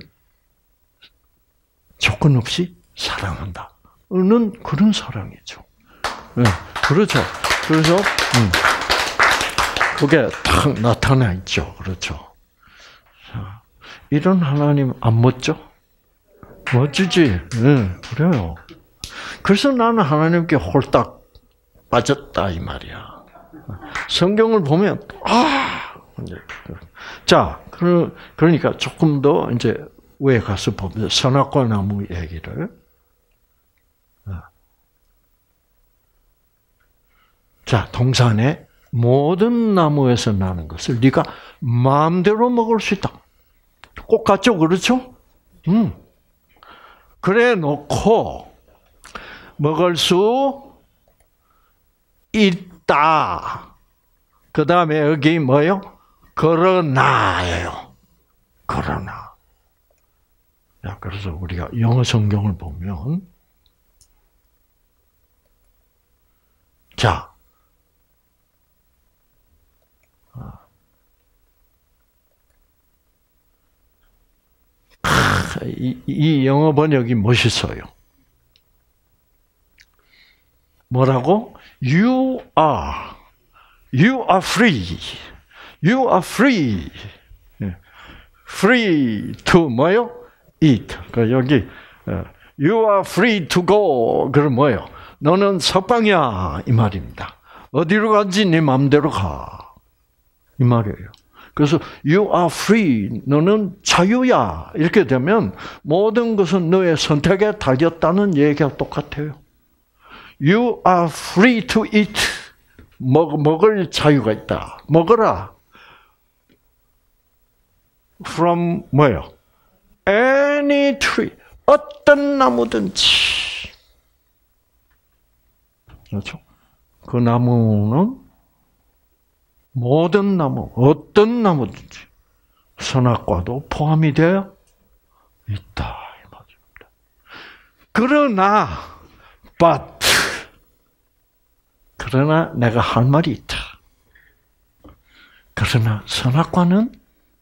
조건 없이 사랑한다. 는 그런 사랑이죠. 네, 그렇죠. 그래서 음, 그게 딱 나타나 있죠. 그렇죠. 자, 이런 하나님 안 멋져? 멋지지. 네, 그래요. 그래서 나는 하나님께 홀딱 빠졌다 이 말이야. 성경을 보면 아, 자, 그러니까 조금 더 이제 위에 가서 보면 선악과 나무 얘기를. 자, 동산에 모든 나무에서 나는 것을 네가 마음대로 먹을 수 있다. 꼭 같죠, 그렇죠? 음. 그래 놓고 먹을 수 있다. 그 다음에 여기 뭐요? 그러나예요. 그러나. 야, 그래서 우리가 영어 성경을 보면, 자, 이, 이 영어 번역이 멋있어요. 뭐라고? You are, you are free, you are free, free to 뭐요? Eat. 그 여기 you are free to go. 그럼 뭐요? 너는 석방이야 이 말입니다. 어디로 가지 네 마음대로 가 이 말이에요. 그래서 you are free. 너는 자유야. 이렇게 되면 모든 것은 너의 선택에 달렸다는 얘기가 똑같아요. You are free to eat. 먹, 먹을 자유가 있다. 먹어라. From 뭐요? Any tree. 어떤 나무든지. 그렇죠? 그 나무는 모든 나무, 어떤 나무든지 선악과도 포함이 되어 있다. 이 말입니다. 그러나, but, 그러나 내가 할 말이 있다. 그러나 선악과는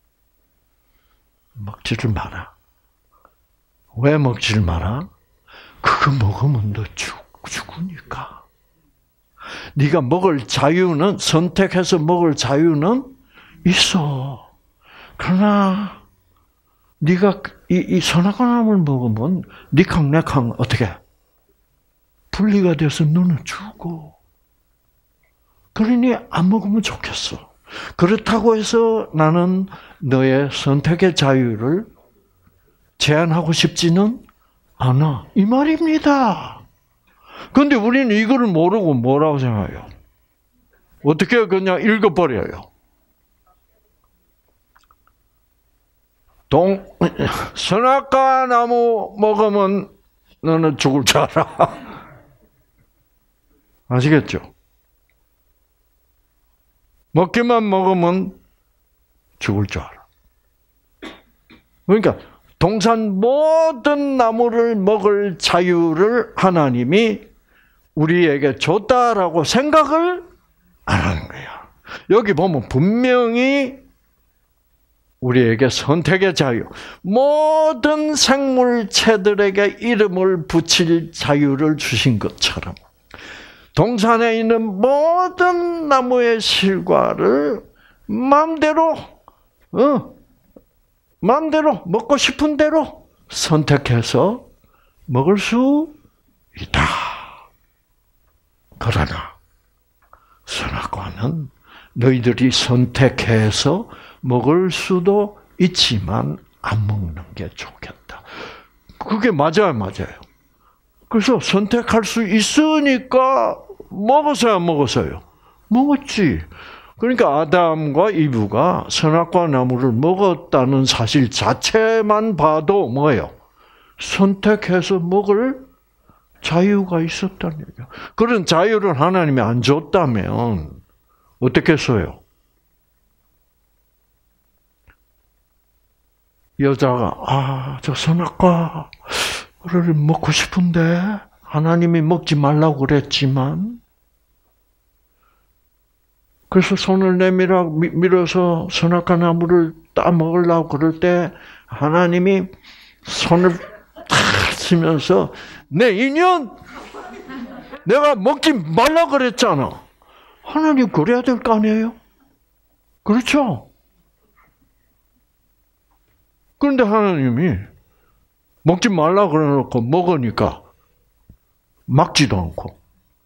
먹지를 마라. 왜 먹지를 마라? 그거 먹으면 너 죽, 죽으니까. 네가 먹을 자유는, 선택해서 먹을 자유는 있어. 그러나 네가 이, 이 선악과 나무를 먹으면 니캉 내캉 어떻게 분리가 돼서 너는 죽어. 그러니 안 먹으면 좋겠어. 그렇다고 해서 나는 너의 선택의 자유를 제한하고 싶지는 않아. 이 말입니다. 그런데 우리는 이거를 모르고 뭐라고 생각해요? 어떻게 그냥 읽어버려요? 동, 선악과 나무 먹으면 너는 죽을 줄 알아. 아시겠죠? 먹기만 먹으면 죽을 줄 알아. 그러니까 동산 모든 나무를 먹을 자유를 하나님이 우리에게 줬다라고 생각을 안 하는 거야. 여기 보면 분명히 우리에게 선택의 자유, 모든 생물체들에게 이름을 붙일 자유를 주신 것처럼 동산에 있는 모든 나무의 실과를 마음대로, 어, 마음대로 먹고 싶은 대로 선택해서 먹을 수 있다. 그러나 선악과는 너희들이 선택해서 먹을 수도 있지만 안 먹는 게 좋겠다. 그게 맞아요, 맞아요. 그래서 선택할 수 있으니까 먹었어요, 안 먹었어요? 먹었지. 그러니까 아담과 이브가 선악과 나무를 먹었다는 사실 자체만 봐도 뭐예요? 선택해서 먹을 자유가 있었다는 얘기야. 그런 자유를 하나님이 안 줬다면 어떻게 써요? 여자가 아, 저 선악과를 먹고 싶은데 하나님이 먹지 말라고 그랬지만 그래서 손을 내밀어 밀어서 선악과 나무를 따 먹으려고 그럴 때 하나님이 손을 탁 치면서 내 인연 내가 먹지 말라 그랬잖아. 하나님 그래야 될 거 아니에요? 그렇죠? 그런데 하나님이 먹지 말라 그래놓고 먹으니까 막지도 않고.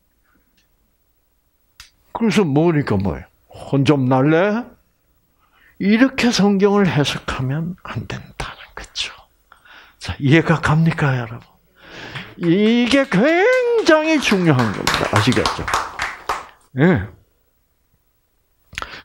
그래서 먹으니까 뭐예요? 혼 좀 날래? 이렇게 성경을 해석하면 안 된다는 거죠. 자, 이해가 갑니까, 여러분? 이게 굉장히 중요한 겁니다. 아시겠죠? 예. 네.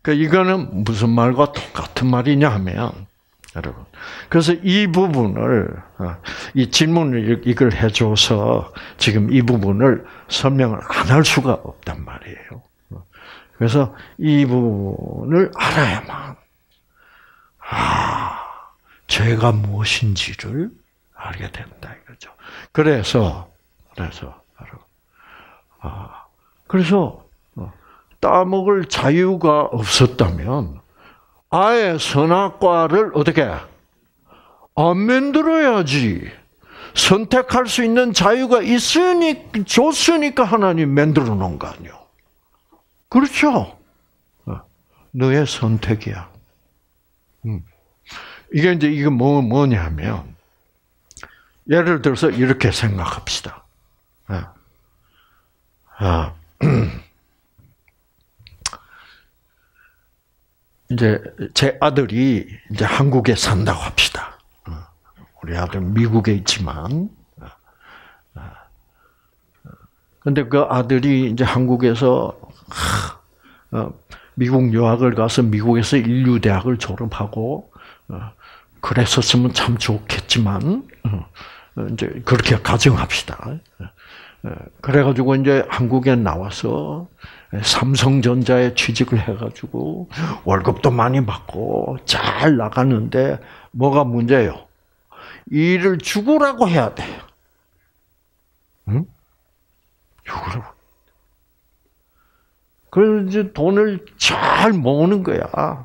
이거는 무슨 말과 똑같은 말이냐 하면, 여러분. 그래서 이 부분을, 이 질문을 이걸 해줘서 지금 이 부분을 설명을 안 할 수가 없단 말이에요. 그래서 이 부분을 알아야만, 아, 죄가 무엇인지를 알게 된다, 이거죠. 그래서, 그래서, 아, 그래서, 따먹을 자유가 없었다면, 아예 선악과를 어떻게, 안 만들어야지. 선택할 수 있는 자유가 있으니, 줬으니까 하나님 만들어 놓은 거 아니요. 그렇죠? 너의 선택이야. 음. 이게 이제, 이게 뭐, 뭐냐면, 예를 들어서 이렇게 생각합시다. 아, 이제 제 아들이 이제 한국에 산다고 합시다. 우리 아들 미국에 있지만, 근데 그 아들이 이제 한국에서 미국 유학을 가서 미국에서 인류대학을 졸업하고 그랬었으면 참 좋겠지만 이제 그렇게 가정합시다. 그래가지고 이제 한국에 나와서 삼성전자에 취직을 해가지고 월급도 많이 받고 잘 나가는데 뭐가 문제예요? 일을 죽으라고 해야 돼. 응? 죽으라고. 그래서 이제 돈을 잘 모으는 거야.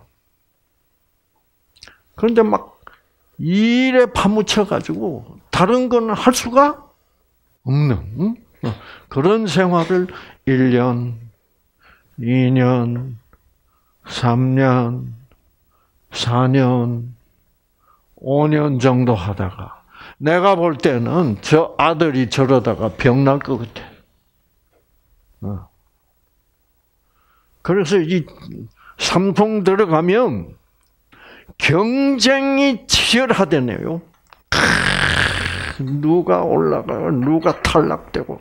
그런데 막 일에 파묻혀가지고 다른 건 할 수가 없는 응? 그런 생활을 일 년, 이 년, 삼 년, 사 년, 오 년 정도 하다가 내가 볼 때는 저 아들이 저러다가 병날 것 같아. 그래서 이 삼성 들어가면 경쟁이 치열하다네요. 누가 올라가고 누가 탈락되고.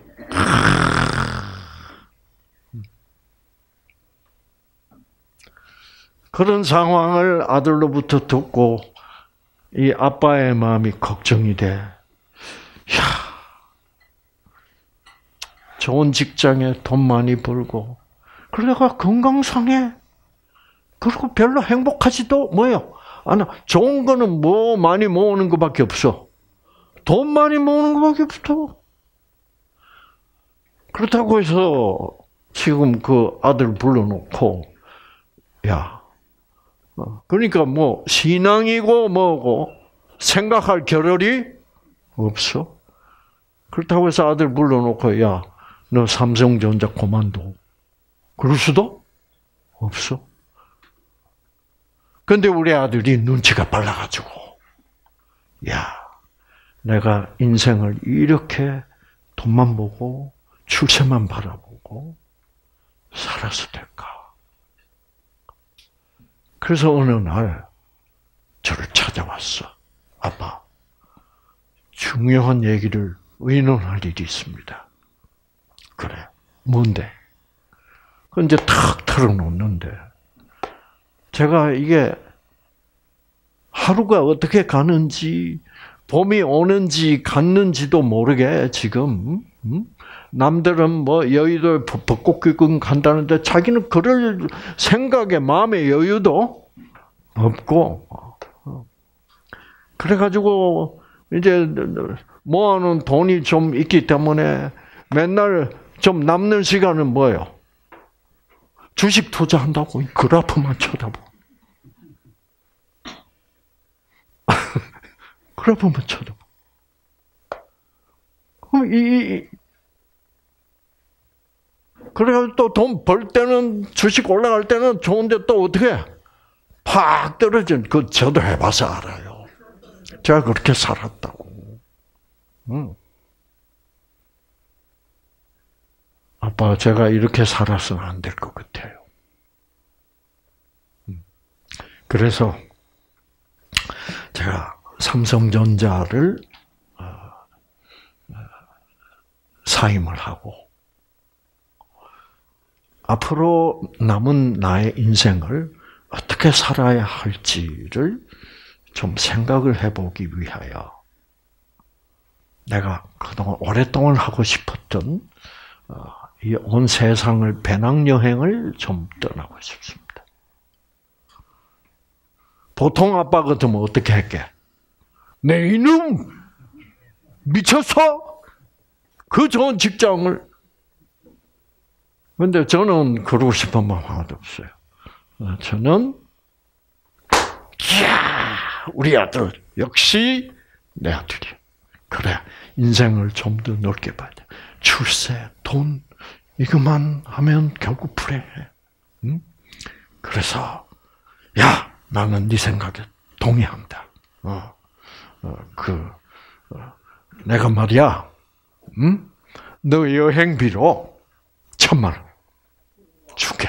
그런 상황을 아들로부터 듣고 이 아빠의 마음이 걱정이 돼. 야, 좋은 직장에 돈 많이 벌고 그러다가 건강 상해. 그리고 별로 행복하지도 뭐요? 아나 좋은 거는 뭐 많이 모으는 것밖에 없어. 돈 많이 모으는 것밖에 없어. 그렇다고 해서 지금 그 아들 불러놓고 야, 그러니까 뭐 신앙이고 뭐고 생각할 겨를이 없어. 그렇다고 해서 아들 불러놓고 야, 너 삼성전자 그만둬. 그럴 수도 없어. 근데 우리 아들이 눈치가 빨라가지고, 야, 내가 인생을 이렇게 돈만 보고 출세만 바라보고 살아서 될까? 그래서 어느 날 저를 찾아왔어. 아빠, 중요한 얘기를 의논할 일이 있습니다. 그래, 뭔데? 그 이제 탁 털어놓는데 제가 이게 하루가 어떻게 가는지, 봄이 오는지 갔는지도 모르게 지금 남들은 뭐 여의도에 벚꽃길군 간다는데 자기는 그럴 생각에 마음의 여유도 없고, 그래가지고 이제 모아놓은 돈이 좀 있기 때문에 맨날 좀 남는 시간은 뭐예요? 주식 투자한다고 그래프만 쳐다보고. 그래프만 쳐다보고. 그럼 이, 그래가지고 또 돈 벌 때는, 주식 올라갈 때는 좋은데 또 어떻게 해? 팍 떨어진, 그 저도 해봐서 알아요. 제가 그렇게 살았다고. 응. 아빠, 제가 이렇게 살아서는 안 될 것 같아요. 그래서 제가 삼성전자를 사임을 하고 앞으로 남은 나의 인생을 어떻게 살아야 할지를 좀 생각을 해보기 위하여 내가 그동안 오랫동안 하고 싶었던 이 온 세상을 배낭여행을 좀 떠나고 싶습니다. 보통 아빠 같으면 어떻게 할게? 내 이놈! 미쳤어? 그 좋은 직장을. 근데 저는 그러고 싶은 마음 하나도 없어요. 저는, 이야, 우리 아들, 역시 내 아들이. 그래, 인생을 좀 더 넓게 봐야 돼. 출세, 돈, 이것만 하면 결국 불행해. 응? 그래서, 야, 나는 네 생각에 동의한다. 어, 어, 그, 어, 내가 말이야, 응? 너 여행비로 천만 원 줄게.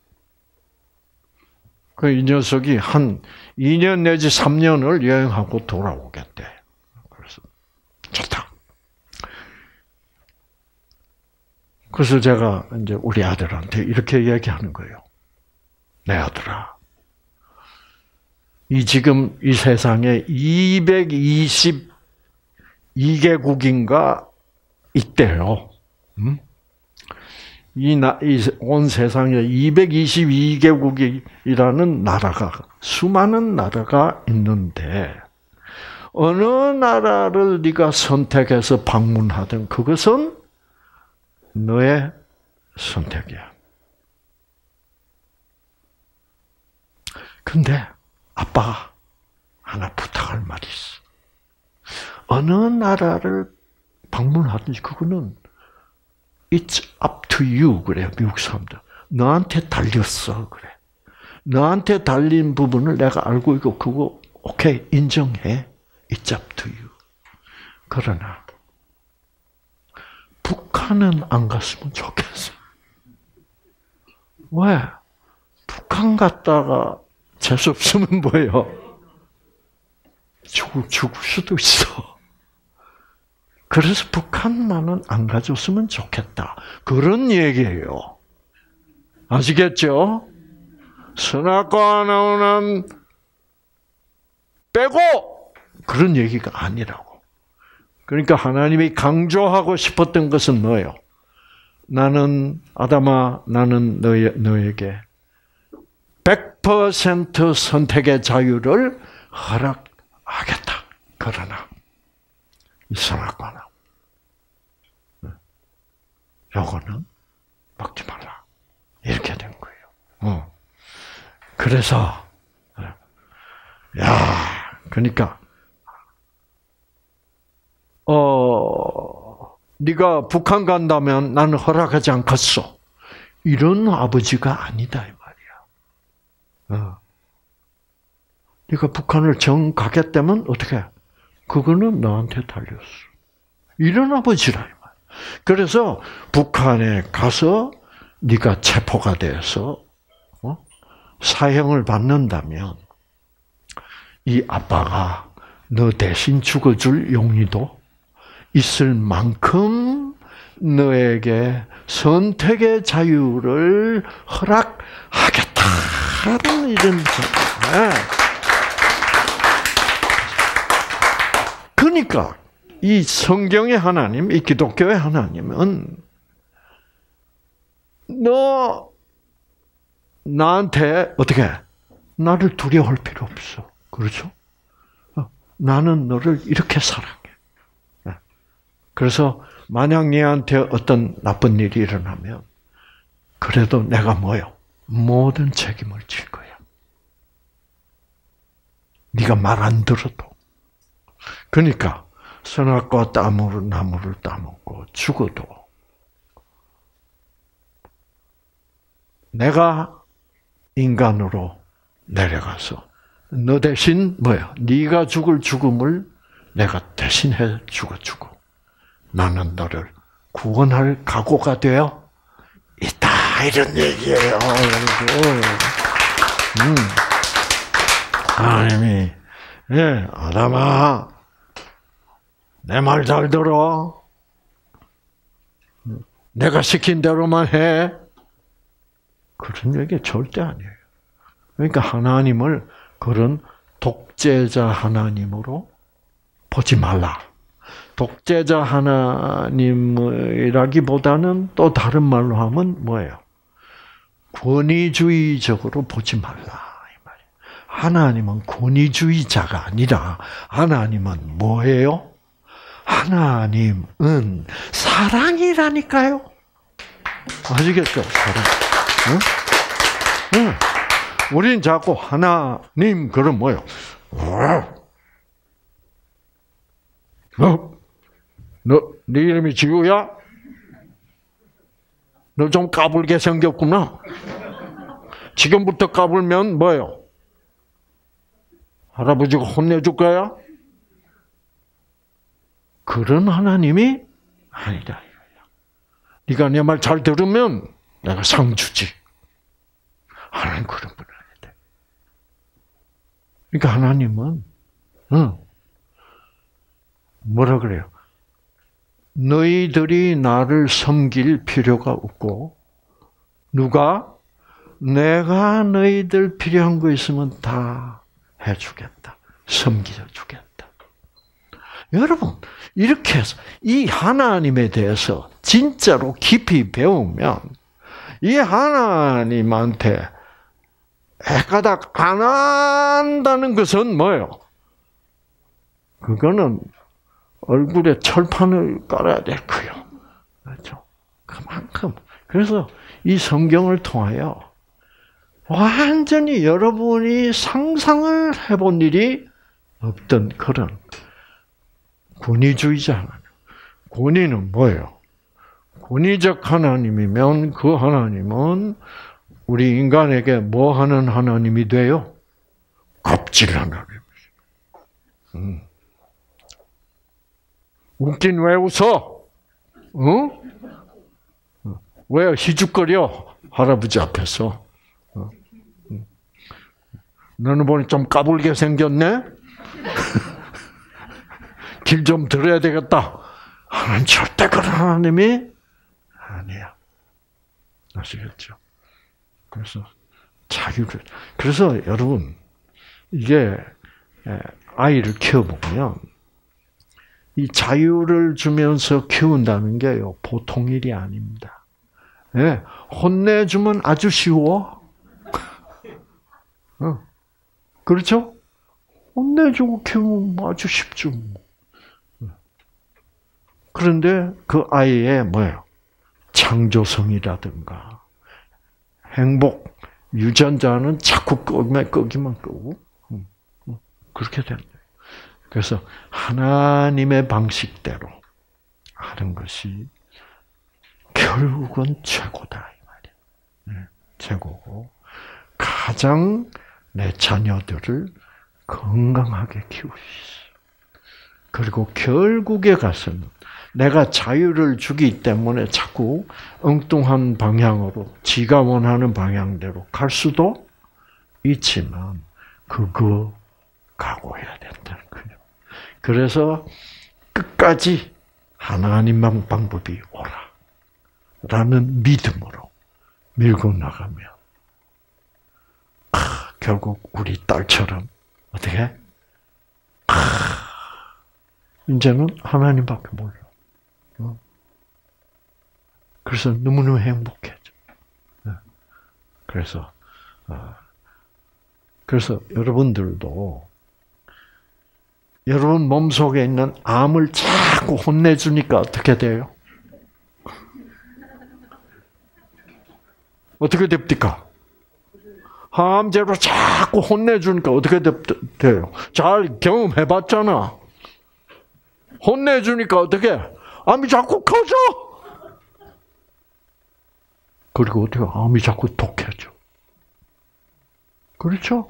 그 이 녀석이 한 이 년 내지 삼 년을 여행하고 돌아오겠대. 그래서 좋다. 그래서 제가 이제 우리 아들한테 이렇게 얘기하는 거예요. 내 아들아, 이 지금 이 세상에 이백이십이 개국인가 있대요. 음? 이 나, 이 온 세상에 이백이십이 개국이라는 나라가, 수많은 나라가 있는데, 어느 나라를 네가 선택해서 방문하든 그것은 너의 선택이야. 근데 아빠가 하나 부탁할 말이 있어. 어느 나라를 방문하든지 그거는 It's up to you 그래요. 미국 사람들. 너한테 달렸어 그래. 너한테 달린 부분을 내가 알고 있고 그거 오케이 인정해. It's up to you. 그러나 북한은 안 갔으면 좋겠어. 왜? 북한 갔다가 재수 없으면 뭐예요? 죽을, 죽을 수도 있어. 그래서 북한만은 안 가졌으면 좋겠다. 그런 얘기예요. 아시겠죠? 선악과 나오는 빼고 그런 얘기가 아니라고. 그러니까 하나님이 강조하고 싶었던 것은 뭐예요? 나는 아담아, 나는 너에, 너에게 백 퍼센트 선택의 자유를 허락하겠다. 그러나 이 선악과는 요거는 먹지 말라. 이렇게 된 거예요. 어. 그래서 야, 그러니까 어, 네가 북한 간다면 나는 허락하지 않겠어. 이런 아버지가 아니다 이 말이야. 어. 네가 북한을 정 가겠다면 어떻게? 그거는 너한테 달렸어. 이런 아버지라 이 말. 그래서 북한에 가서 네가 체포가 돼서 어? 사형을 받는다면 이 아빠가 너 대신 죽어줄 용의도 있을 만큼 너에게 선택의 자유를 허락하겠다라는 이런 네. 그러니까 이 성경의 하나님, 이 기독교의 하나님은 너 나한테 어떻게 나를 두려워할 필요 없어. 그렇죠? 나는 너를 이렇게 사랑해. 그래서 만약 너한테 어떤 나쁜 일이 일어나면 그래도 내가 뭐요? 모든 책임을 질 거야. 네가 말 안 들어도. 그러니까 선악과 나무를 나무를 따먹고 죽어도 내가 인간으로 내려가서 너 대신 뭐야? 네가 죽을 죽음을 내가 대신해 죽어주고 나는 너를 구원할 각오가 되어 있다 이런 얘기예요. 음. 하나님이 예, 아담아 내 말 잘 들어. 내가 시킨 대로만 해. 그런 얘기 절대 아니에요. 그러니까 하나님을 그런 독재자 하나님으로 보지 말라. 독재자 하나님이라기보다는 또 다른 말로 하면 뭐예요? 권위주의적으로 보지 말라 이 말이에요. 하나님은 권위주의자가 아니라 하나님은 뭐예요? 하나님은 사랑이라니까요. 아시겠죠? 사랑. 응? 응. 우린 자꾸 하나님 그럼 뭐요? 너, 너, 네 이름이 지우야? 너 좀 까불게 생겼구나. 지금부터 까불면 뭐요? 할아버지가 혼내줄 거야? 그런 하나님이 아니다. 네가 내 말 잘 들으면 내가 상 주지. 하나님 그런 분 아니다. 그러니까 하나님은 응, 뭐라 그래요? 너희들이 나를 섬길 필요가 없고 누가 내가 너희들 필요한 거 있으면 다 해주겠다. 섬겨주겠다. 여러분 이렇게 해서 이 하나님에 대해서 진짜로 깊이 배우면 이 하나님한테 애가닥 안 한다는 것은 뭐예요? 그거는 얼굴에 철판을 깔아야 될 거예요. 그렇죠? 그만큼. 그래서 이 성경을 통하여 완전히 여러분이 상상을 해본 일이 없던 그런 권위주의자 하나님. 권위는 뭐예요? 권위적 하나님이면 그 하나님은 우리 인간에게 뭐 하는 하나님이 돼요? 갑질 하나님. 음. 웃긴 왜 웃어? 응? 왜 희죽거려? 할아버지 앞에서. 너는 보니 좀 까불게 생겼네? 길 좀 들어야 되겠다. 하나님 절대 그런 하나님이 아니야. 아시겠죠? 그래서 자유를. 그래서 여러분, 이게 아이를 키워보면 이 자유를 주면서 키운다는 게요, 보통 일이 아닙니다. 예, 혼내주면 아주 쉬워. 어, 그렇죠? 혼내주고 키우면 아주 쉽죠. 그런데 그 아이의 뭐예요? 창조성이라든가 행복, 유전자는 자꾸 끄기만 끄기만 끄고 그렇게 된다. 그래서 하나님의 방식대로 하는 것이 결국은 최고다 이 말이에요. 최고고 가장 내 자녀들을 건강하게 키울 수 있어. 그리고 결국에 가서는 내가 자유를 주기 때문에 자꾸 엉뚱한 방향으로 지가 원하는 방향대로 갈 수도 있지만 그거 각오해야 된다는 거예요. 그래서 끝까지 하나님만 방법이 오라 라는 믿음으로 밀고 나가면 아, 결국 우리 딸처럼 어떻게? 아, 이제는 하나님밖에 몰라. 그래서 너무너무 행복해져. 그래서 그래서 여러분들도 여러분 몸속에 있는 암을 자꾸 혼내주니까 어떻게 돼요? 어떻게 됩니까? 항암제로 자꾸 혼내주니까 어떻게 돼요? 잘 경험해봤잖아. 혼내주니까 어떻게? 암이 자꾸 커져. 그리고 어떻게 암이 자꾸 독해져. 그렇죠?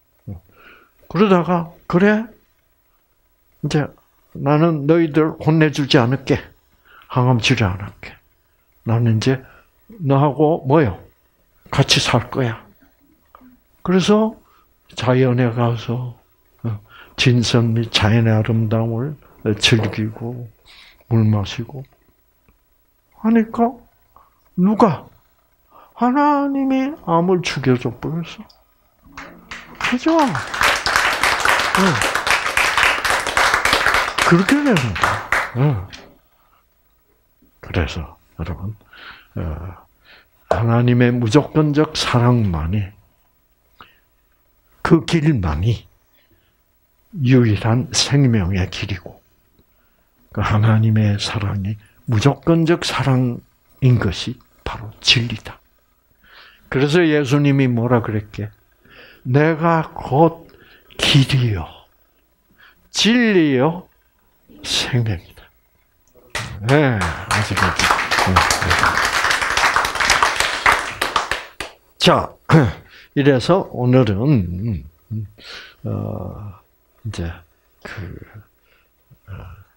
그러다가 그래 이제 나는 너희들 혼내주지 않을게. 항암 치료 안 할게. 나는 이제 너하고 뭐요? 같이 살 거야. 그래서 자연에 가서 진선 및 자연의 아름다움을 즐기고 물 마시고 하니까 누가? 하나님이 암을 죽여줘 버렸어. 그죠? 네. 그렇게 되는 거야. 네. 그래서 여러분, 하나님의 무조건적 사랑만이, 그 길만이 유일한 생명의 길이고, 그 하나님의 사랑이 무조건적 사랑인 것이 바로 진리다. 그래서 예수님이 뭐라 그랬게? 내가 곧 길이요, 진리요, 생명이다. 네, 아시겠죠? 자, 이래서 오늘은 어, 이제 그 어,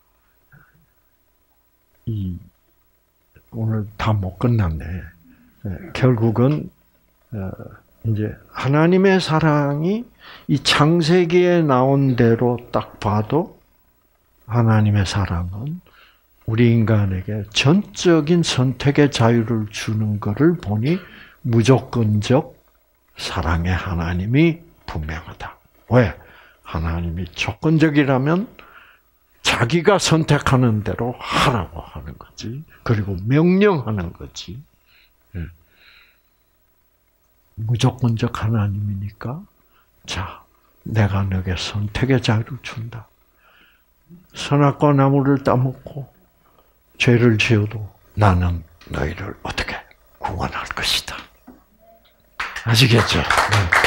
이 오늘 다 못 끝났네. 네, 결국은 어, 이제 하나님의 사랑이 이 창세기에 나온 대로 딱 봐도 하나님의 사랑은 우리 인간에게 전적인 선택의 자유를 주는 것을 보니 무조건적 사랑의 하나님이 분명하다. 왜? 하나님이 조건적이라면 자기가 선택하는 대로 하라고 하는 거지. 그리고 명령하는 거지. 무조건적 하나님이니까, 자, 내가 너에게 선택의 자유를 준다. 선악과 나무를 따먹고 죄를 지어도 나는 너희를 어떻게 구원할 것이다. 아시겠죠? 네.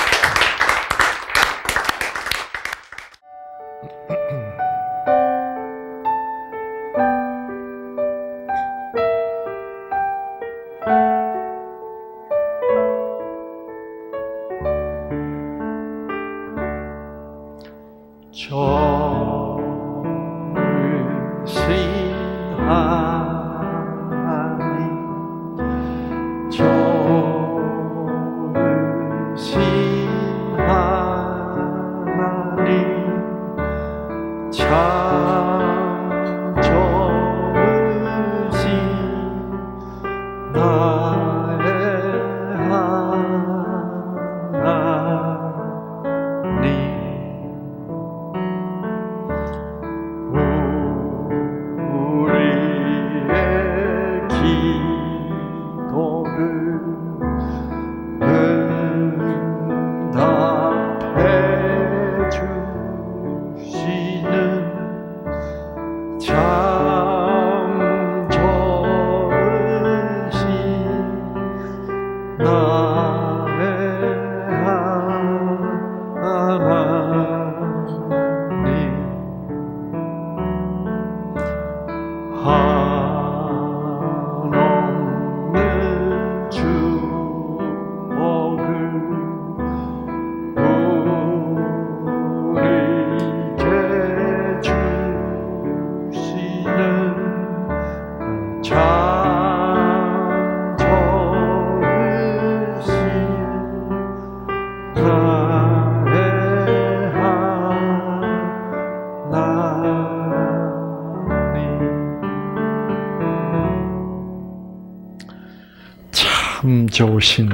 참 좋으신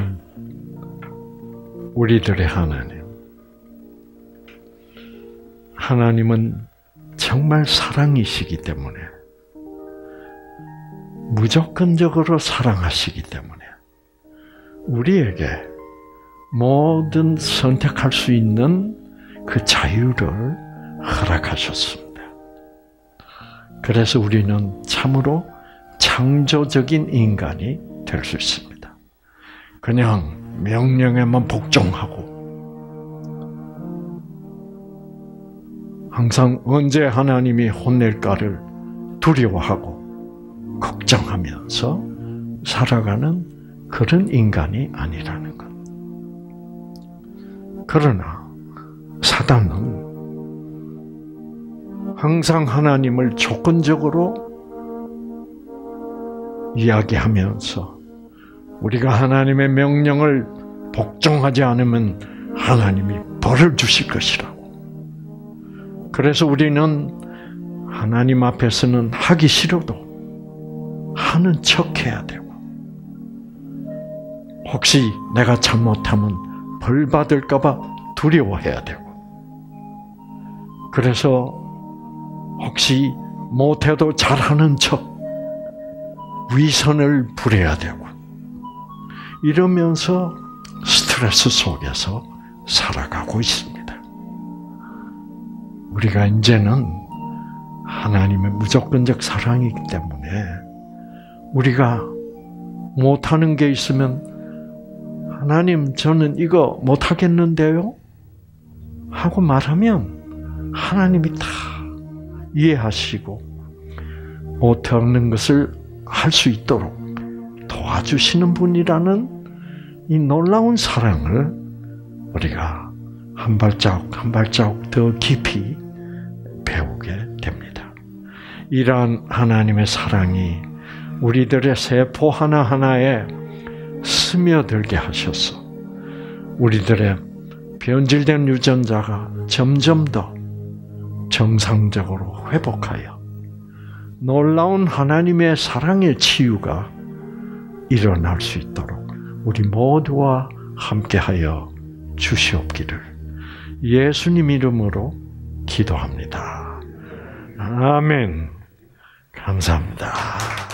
우리들의 하나님. 하나님은 정말 사랑이시기 때문에, 무조건적으로 사랑하시기 때문에 우리에게 모든 선택할 수 있는 그 자유를 허락하셨습니다. 그래서 우리는 참으로 창조적인 인간이 될 수 있습니다. 그냥 명령에만 복종하고, 항상 언제 하나님이 혼낼까를 두려워하고 걱정하면서 살아가는 그런 인간이 아니라는 것. 그러나 사단은 항상 하나님을 조건적으로 이야기하면서 우리가 하나님의 명령을 복종하지 않으면 하나님이 벌을 주실 것이라고. 그래서 우리는 하나님 앞에서는 하기 싫어도 하는 척해야 되고, 혹시 내가 잘못하면 벌 받을까 봐 두려워해야 되고, 그래서 혹시 못해도 잘하는 척 위선을 부려야 되고, 이러면서 스트레스 속에서 살아가고 있습니다. 우리가 이제는 하나님의 무조건적 사랑이기 때문에 우리가 못하는 게 있으면 하나님, 저는 이거 못하겠는데요? 하고 말하면 하나님이 다 이해하시고 못하는 것을 할 수 있도록 도와주시는 분이라는 이 놀라운 사랑을 우리가 한 발자국 한 발자국 더 깊이 배우게 됩니다. 이러한 하나님의 사랑이 우리들의 세포 하나하나에 스며들게 하셔서 우리들의 변질된 유전자가 점점 더 정상적으로 회복하여 놀라운 하나님의 사랑의 치유가 일어날 수 있도록 우리 모두와 함께하여 주시옵기를 예수님 이름으로 기도합니다. 아멘. 감사합니다.